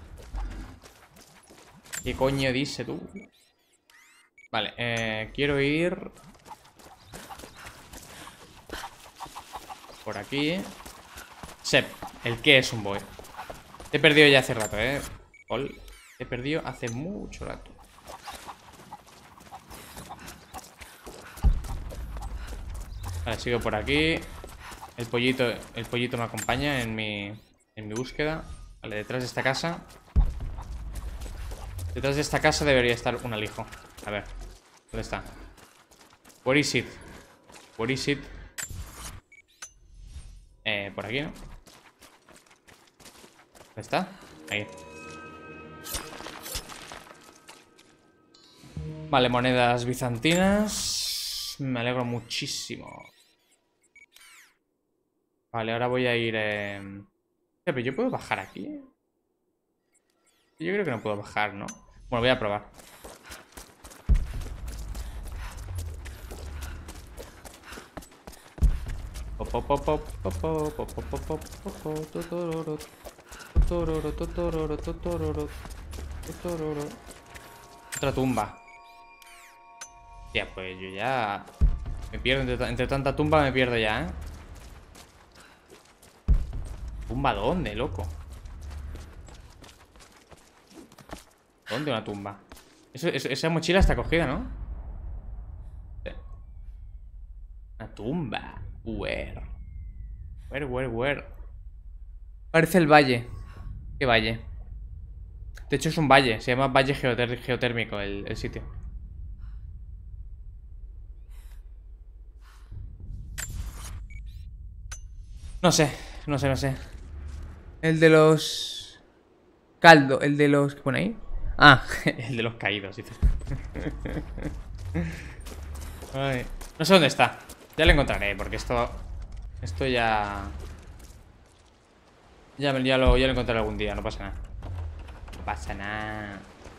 ¿Qué coño dice tú? Vale, eh, quiero ir... Por aquí. Sep, el que es un boy. Te he perdido ya hace rato, eh. Paul, te he perdido hace mucho rato. Vale, sigo por aquí. El pollito, el pollito me acompaña en mi, en mi búsqueda. Vale, detrás de esta casa. Detrás de esta casa debería estar un alijo. A ver, ¿dónde está? Where is it? Where is it? Eh, por aquí, ¿no? ¿Dónde está? Ahí. Vale, monedas bizantinas. Me alegro muchísimo. Vale, ahora voy a ir... Eh... Pero yo puedo bajar aquí. Yo creo que no puedo bajar, ¿no? Bueno, voy a probar. Otra tumba. Ya, pues yo ya... Me pierdo entre, entre tanta tumba, me pierdo ya, ¿eh? ¿Tumba dónde, loco? ¿Dónde una tumba? Eso, eso, esa mochila está cogida, ¿no? Sí. Una tumba. Where? Where, where, where? Parece el valle. ¿Qué valle? De hecho es un valle. Se llama Valle Geotér- Geotérmico el, el sitio. No sé, no sé, no sé. El de los... Caldo, el de los... ¿Qué pone ahí? Ah, el de los caídos, dice. Ay, no sé dónde está. Ya lo encontraré, porque esto... Esto ya... Ya, ya, lo, ya lo encontraré algún día, no pasa nada. No pasa nada.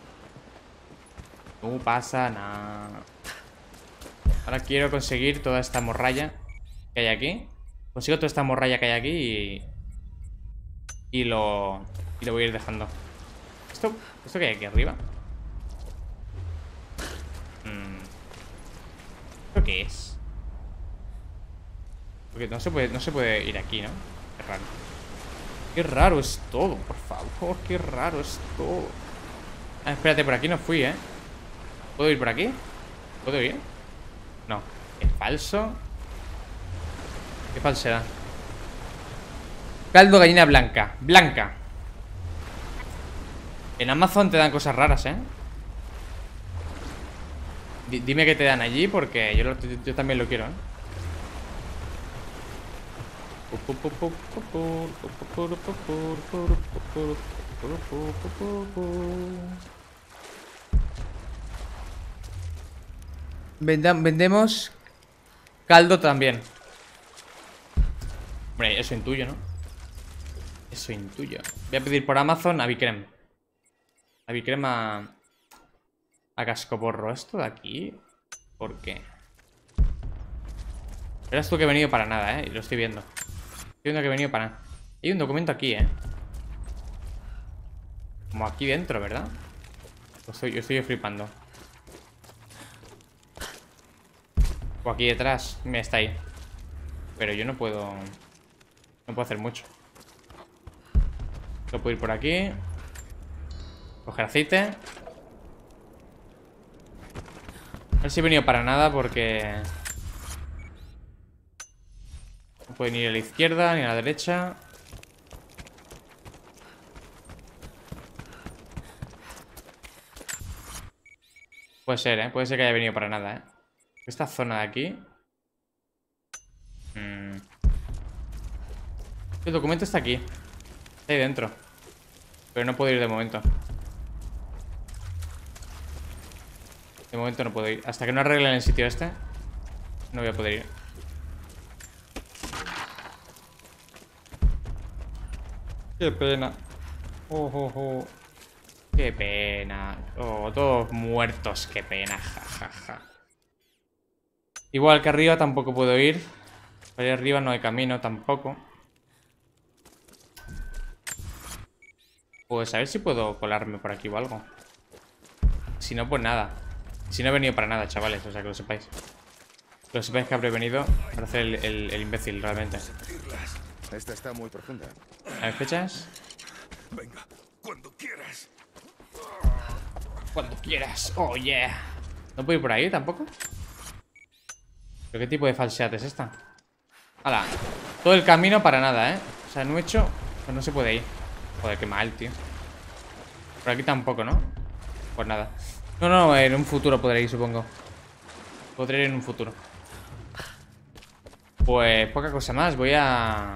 No pasa nada. Ahora quiero conseguir toda esta morralla que hay aquí. Consigo toda esta morralla que hay aquí y... Y lo... Y lo voy a ir dejando. ¿Esto, ¿esto qué hay aquí arriba? Mm. ¿Esto qué es? Porque no se puede, no se puede ir aquí, ¿no? Qué raro. Qué raro es todo, por favor. Qué raro es todo. Ah, espérate, por aquí no fui, ¿eh? ¿Puedo ir por aquí? ¿Puedo ir? No. ¿Es falso? ¿Qué falsedad? Caldo gallina blanca. Blanca. En Amazon te dan cosas raras, ¿eh? D dime que te dan allí porque yo, lo, yo, yo también lo quiero, ¿eh? Venda, vendemos caldo también. Hombre, eso intuyo, ¿no? Eso intuyo. Voy a pedir por Amazon Avicrem. Avicrem a... A cascoporro. ¿Esto de aquí? ¿Por qué? Verás tú que he venido para nada, ¿eh? Y lo estoy viendo. Estoy viendo que he venido para nada. Hay un documento aquí, ¿eh? Como aquí dentro, ¿verdad? Yo estoy, yo estoy flipando. O aquí detrás. Mira, está ahí. Pero yo no puedo... No puedo hacer mucho. Yo puedo ir por aquí. Coger aceite. A ver si he venido para nada porque... No puedo ni ir a la izquierda ni a la derecha. Puede ser, ¿eh? Puede ser que haya venido para nada, ¿eh? Esta zona de aquí... Mm. El documento está aquí. Está ahí dentro. Pero no puedo ir de momento. De momento no puedo ir. Hasta que no arreglen el sitio este, no voy a poder ir. Qué pena. Oh, oh, oh. Qué pena. Oh, todos muertos. Qué pena. Ja, ja, ja. Igual que arriba tampoco puedo ir. Por ahí arriba no hay camino tampoco. Pues a ver si puedo colarme por aquí o algo. Si no, pues nada. Si no he venido para nada, chavales. O sea, que lo sepáis. Que lo sepáis que habré venido para hacer el, el, el imbécil, realmente. Esta está muy profunda. A ver, fechas. Venga, cuando quieras. Cuando quieras. Oh, yeah. ¿No puedo ir por ahí tampoco? ¿Pero qué tipo de falsedad es esta? ¡Hala! Todo el camino para nada, ¿eh? O sea, no he hecho... Pues no se puede ir. Joder, qué mal, tío. Por aquí tampoco, ¿no? Pues nada. No, no, en un futuro podré ir, supongo. Podré ir en un futuro. Pues poca cosa más. Voy a...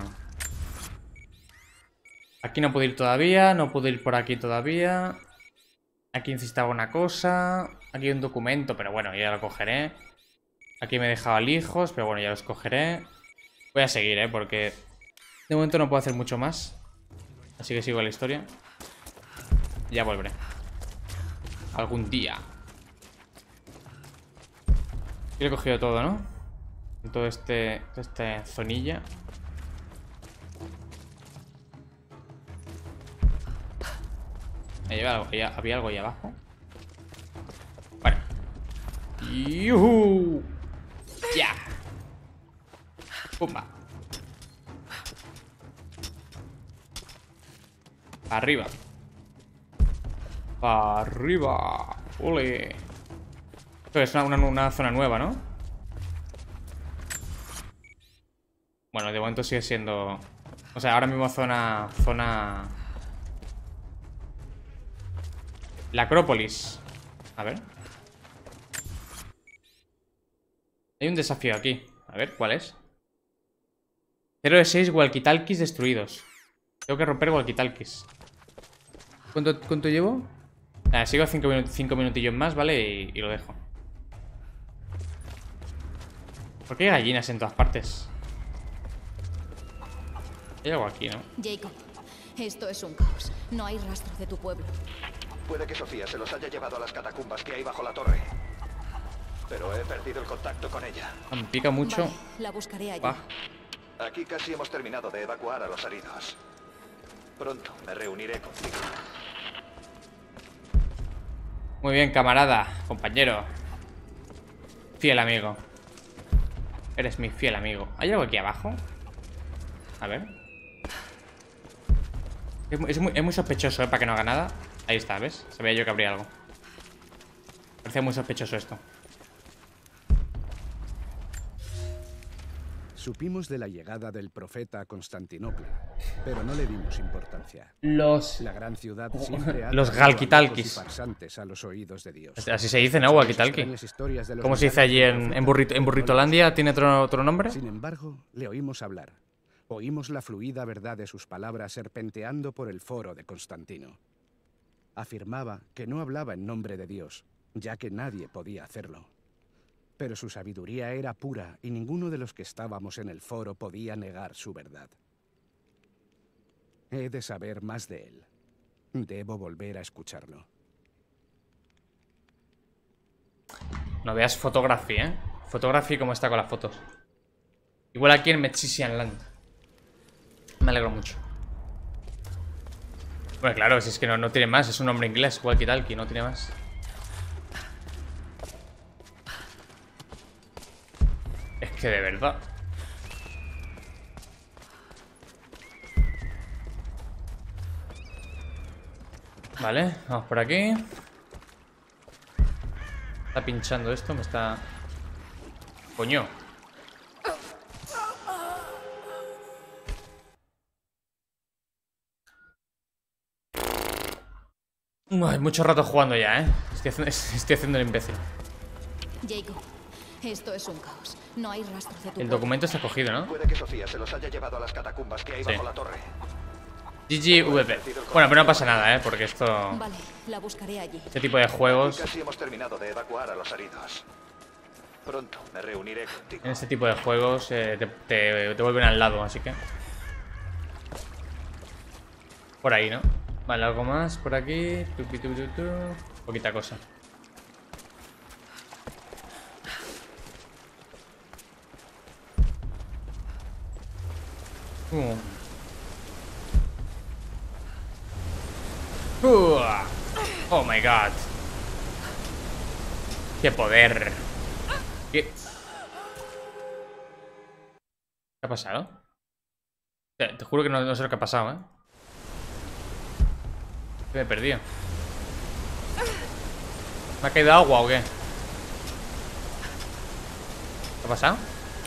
Aquí no puedo ir todavía. No puedo ir por aquí todavía. Aquí necesitaba una cosa. Aquí hay un documento, pero bueno, ya lo cogeré. Aquí me he dejado alijos, pero bueno, ya los cogeré. Voy a seguir, ¿eh? Porque de momento no puedo hacer mucho más. Así que sigo la historia. Ya volveré. Algún día. Yo he cogido todo, ¿no? En todo este... Esta zonilla. ¿Había algo, había, había algo ahí abajo? Bueno. ¡Yuhu! ¡Ya! ¡Pumba! Para arriba. Para arriba. ¡Ole! Esto es una, una, una zona nueva, ¿no? Bueno, de momento sigue siendo... O sea, ahora mismo zona... Zona... La Acrópolis. A ver. Hay un desafío aquí. A ver, ¿cuál es? cero de seis walkie-talkies destruidos. Tengo que romper walkie-talkies. ¿Cuánto, cuánto llevo? Nada, sigo cinco, minut cinco minutillos más, ¿vale? Y, y lo dejo. ¿Por qué hay gallinas en todas partes? Hay algo aquí, ¿no? Jacob, esto es un caos. No hay rastro de tu pueblo. Puede que Sofía se los haya llevado a las catacumbas que hay bajo la torre. Pero he perdido el contacto con ella. Me pica mucho. Vale, la buscaré allí. Ah. Aquí casi hemos terminado de evacuar a los heridos. Pronto me reuniré contigo. Muy bien, camarada, compañero. Fiel amigo. Eres mi fiel amigo. ¿Hay algo aquí abajo? A ver. Es muy, es muy, es muy sospechoso, ¿eh? Para que no haga nada. Ahí está, ¿ves? Sabía yo que habría algo. Parece muy sospechoso esto. Supimos de la llegada del profeta a Constantinopla, pero no le dimos importancia. Los... La gran ciudad siempre ha los traído galquitalquis. a farsantes a los oídos de Dios. Así se dice, ¿no? Walkie-talkie. ¿Cómo se dice allí en, en, Burrito, en Burritolandia? ¿Tiene otro, otro nombre? Sin embargo, le oímos hablar. Oímos la fluida verdad de sus palabras serpenteando por el foro de Constantino. Afirmaba que no hablaba en nombre de Dios, ya que nadie podía hacerlo. Pero su sabiduría era pura y ninguno de los que estábamos en el foro podía negar su verdad. He de saber más de él. Debo volver a escucharlo. No veas fotografía, ¿eh? Fotografía cómo está con las fotos. Igual aquí en Mechisian Land. Me alegro mucho. Bueno, claro, si es que no, no tiene más. Es un nombre inglés, walkie-talkie, no tiene más. Es que de verdad. Vale, vamos por aquí. Está pinchando esto, me está... Coño. Uy, mucho rato jugando ya, ¿eh? Estoy haciendo, estoy haciendo el imbécil. Jacob, esto es un caos. No hay rastro de tu El documento está cogido, ¿no? Puede que Sofía se los haya llevado a las catacumbas que hay Sí. bajo la torre. G G V P. Bueno, pero no pasa nada, ¿eh? Porque esto... Vale, la buscaré allí. Este tipo de juegos... Casi hemos terminado de evacuar a los heridos. Pronto me reuniré contigo. En este tipo de juegos eh, te, te, te vuelven al lado, así que... Por ahí, ¿no? Vale, algo más por aquí. Tu, tu, tu, tu, tu. Poquita cosa. Uh. Uh. Oh my god. Qué poder. ¿Qué? ¿Qué ha pasado? Te, te juro que no, no sé lo que ha pasado, ¿eh? Me he perdido. ¿Me ha caído agua o qué? ¿Qué ha pasado?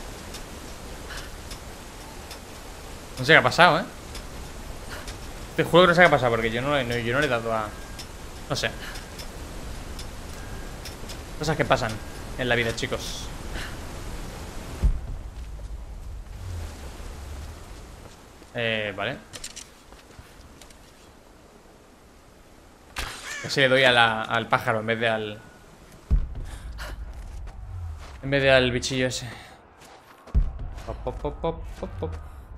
No sé qué ha pasado, ¿eh? Te juro que no sé qué ha pasado porque yo no, no, yo no le he dado a... No sé. Cosas que pasan en la vida, chicos. Eh, vale. Casi le doy a la, al pájaro en vez de al... En vez de al bichillo ese. Pop, pop, pop, pop, pop, pop.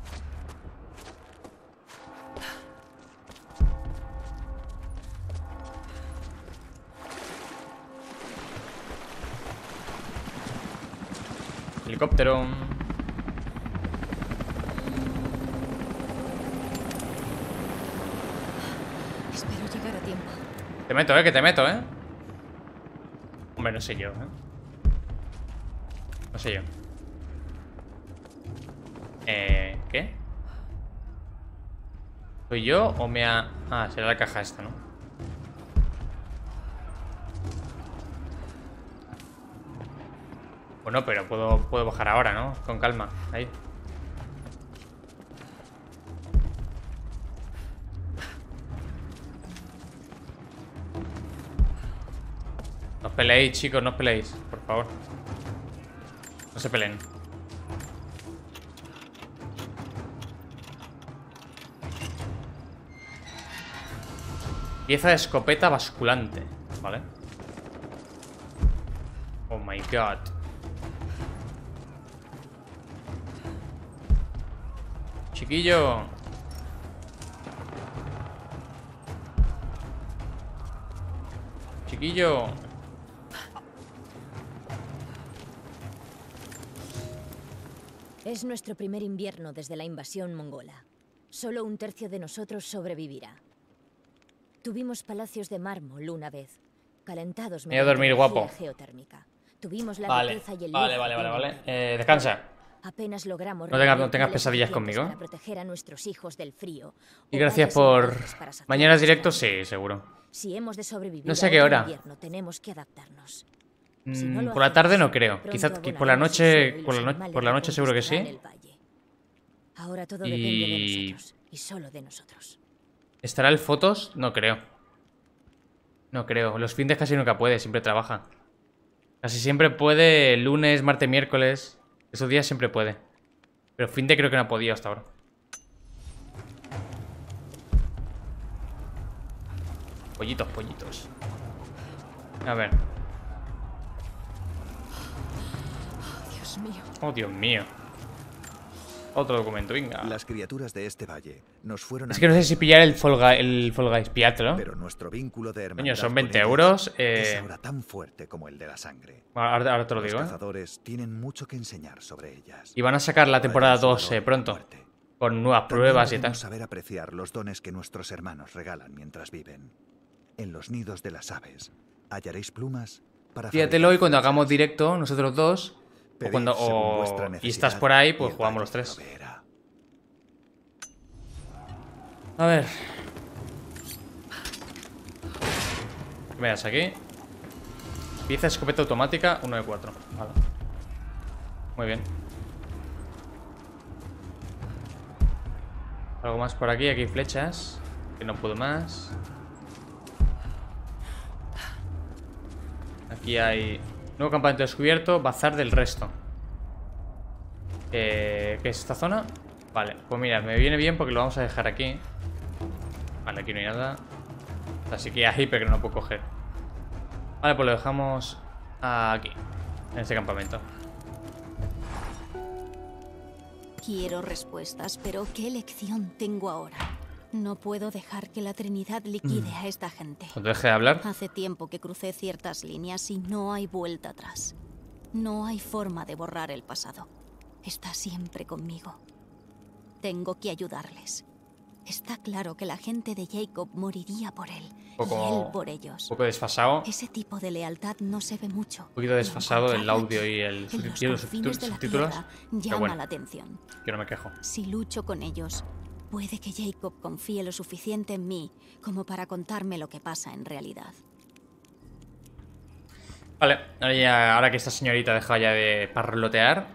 Helicóptero. Espero llegar a tiempo. Te meto, eh, que te meto, eh. Hombre, no sé yo, eh. No sé yo. Eh, ¿qué? ¿Soy yo o me ha...? Ah, será la caja esta, ¿no? Bueno, pero puedo, puedo bajar ahora, ¿no? Con calma, ahí. No os peleéis, chicos, no os peleéis, por favor. No se peleen. Pieza de escopeta basculante. Vale. Oh my god. Chiquillo. Chiquillo. Es nuestro primer invierno desde la invasión mongola. Solo un tercio de nosotros sobrevivirá. Tuvimos palacios de mármol una vez, calentados Me voy a dormir, mediante guapo. energía geotérmica. Tuvimos la Vale, riqueza y el vale, lujo vale, de vale, una vale. vida. Eh, descansa. Apenas logramos No tengas- no reunir tengas pieles pesadillas suficientes conmigo. para proteger a nuestros hijos del frío. Y o gracias valles por... salvajes para saciar Mañana es nuestra directo, hambre. sí, seguro. Si hemos de sobrevivir No sé a a qué otro hora. invierno, tenemos que adaptarnos. Si Mm, no lo por la hacemos, tarde no creo. pronto Quizá que por la abonaremos el noche... suelo y Por la, los no- animales por la noche seguro que sí. reconquistarán el valle. Ahora todo depende Y... de nosotros, y solo de nosotros. ¿Estará el Fotos? No creo. No creo. Los fines casi nunca puede, siempre trabaja. Casi siempre puede lunes, martes, miércoles. Esos días siempre puede. Pero fin de creo que no ha podido hasta ahora. Pollitos, pollitos. A ver. Dios mío. Oh, Dios mío. Otro documento, venga. Las criaturas de este valle nos fueron Es que no sé si pillar el Fall Guy, el Fall Guys, pilladlo. Pero nuestro vínculo de hermandad Coño, son con veinte ellas euros. es Eh... ahora tan fuerte como el de la sangre. Ahora, ahora te lo Los digo, ¿eh? cazadores tienen mucho que enseñar sobre ellas. Y van a sacar la temporada dos eh, pronto. Con nuevas También pruebas y tal. debemos saber apreciar los dones que nuestros hermanos regalan mientras viven. En los nidos de las aves hallaréis plumas para Fíjatelo hoy cuando hagamos directo, nosotros dos. O Pedid cuando. según O... vuestra Y estás necesidad por ahí, y pues el jugamos valle los tres. proveerá. A ver. ¿Qué me das aquí? Pieza de escopeta automática, uno de cuatro. Vale. Muy bien. Algo más por aquí, aquí hay flechas. Que no puedo más. Aquí hay nuevo campamento descubierto, bazar del resto. Eh, ¿Qué es esta zona? Vale, pues mira, me viene bien porque lo vamos a dejar aquí. Vale, aquí no hay nada. Así que hay, pero que no lo puedo coger. Vale, pues lo dejamos aquí, en este campamento. Quiero respuestas, pero ¿qué elección tengo ahora? No puedo dejar que la Trinidad liquide Mm. a esta gente. Cuando deje de hablar. Hace tiempo que crucé ciertas líneas y no hay vuelta atrás. No hay forma de borrar el pasado. Está siempre conmigo. Tengo que ayudarles. Está claro que la gente de Jacob moriría por él. Poco- y él por ellos. Un poco desfasado. Ese tipo de lealtad no se ve mucho. Un poquito desfasado el Encontrarla audio aquí, y el en los subtítulo- los confines de la subtítulos. tierra, Pero llama bueno, la atención. yo no me quejo. Si lucho con ellos, puede que Jacob confíe lo suficiente en mí como para contarme lo que pasa en realidad. Vale, ahora, ya- ahora que esta señorita deja ya de parlotear.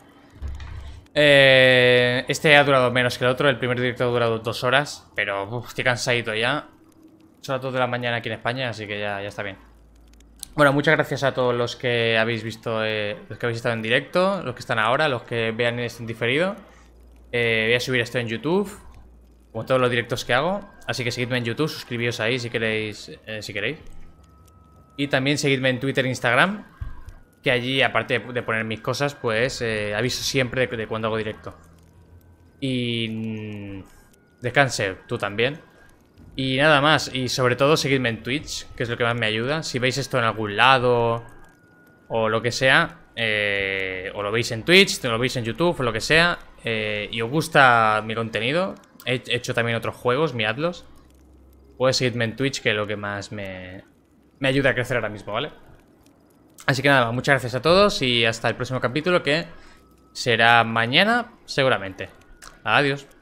Eh, este ha durado menos que el otro. El primer directo ha durado dos horas. Pero uf, estoy cansadito ya. Son las dos de la mañana aquí en España, así que ya, ya está bien. Bueno, muchas gracias a todos los que habéis visto, eh, los que habéis estado en directo, los que están ahora, los que vean esto en diferido. Eh, voy a subir esto en YouTube, como todos los directos que hago. Así que seguidme en YouTube, suscribíos ahí si queréis, eh, si queréis. Y también seguidme en Twitter e Instagram, que allí, aparte de poner mis cosas, pues eh, aviso siempre de, de cuando hago directo. Y mm, descanse tú también. Y nada más, y sobre todo seguidme en Twitch, que es lo que más me ayuda. Si veis esto en algún lado o lo que sea, eh, o lo veis en Twitch, o lo veis en YouTube o lo que sea, eh, y os gusta mi contenido, he he hecho también otros juegos, miradlos, pues seguidme en Twitch, que es lo que más me, me ayuda a crecer ahora mismo, ¿vale? Así que nada, muchas gracias a todos y hasta el próximo capítulo, que será mañana seguramente. Adiós.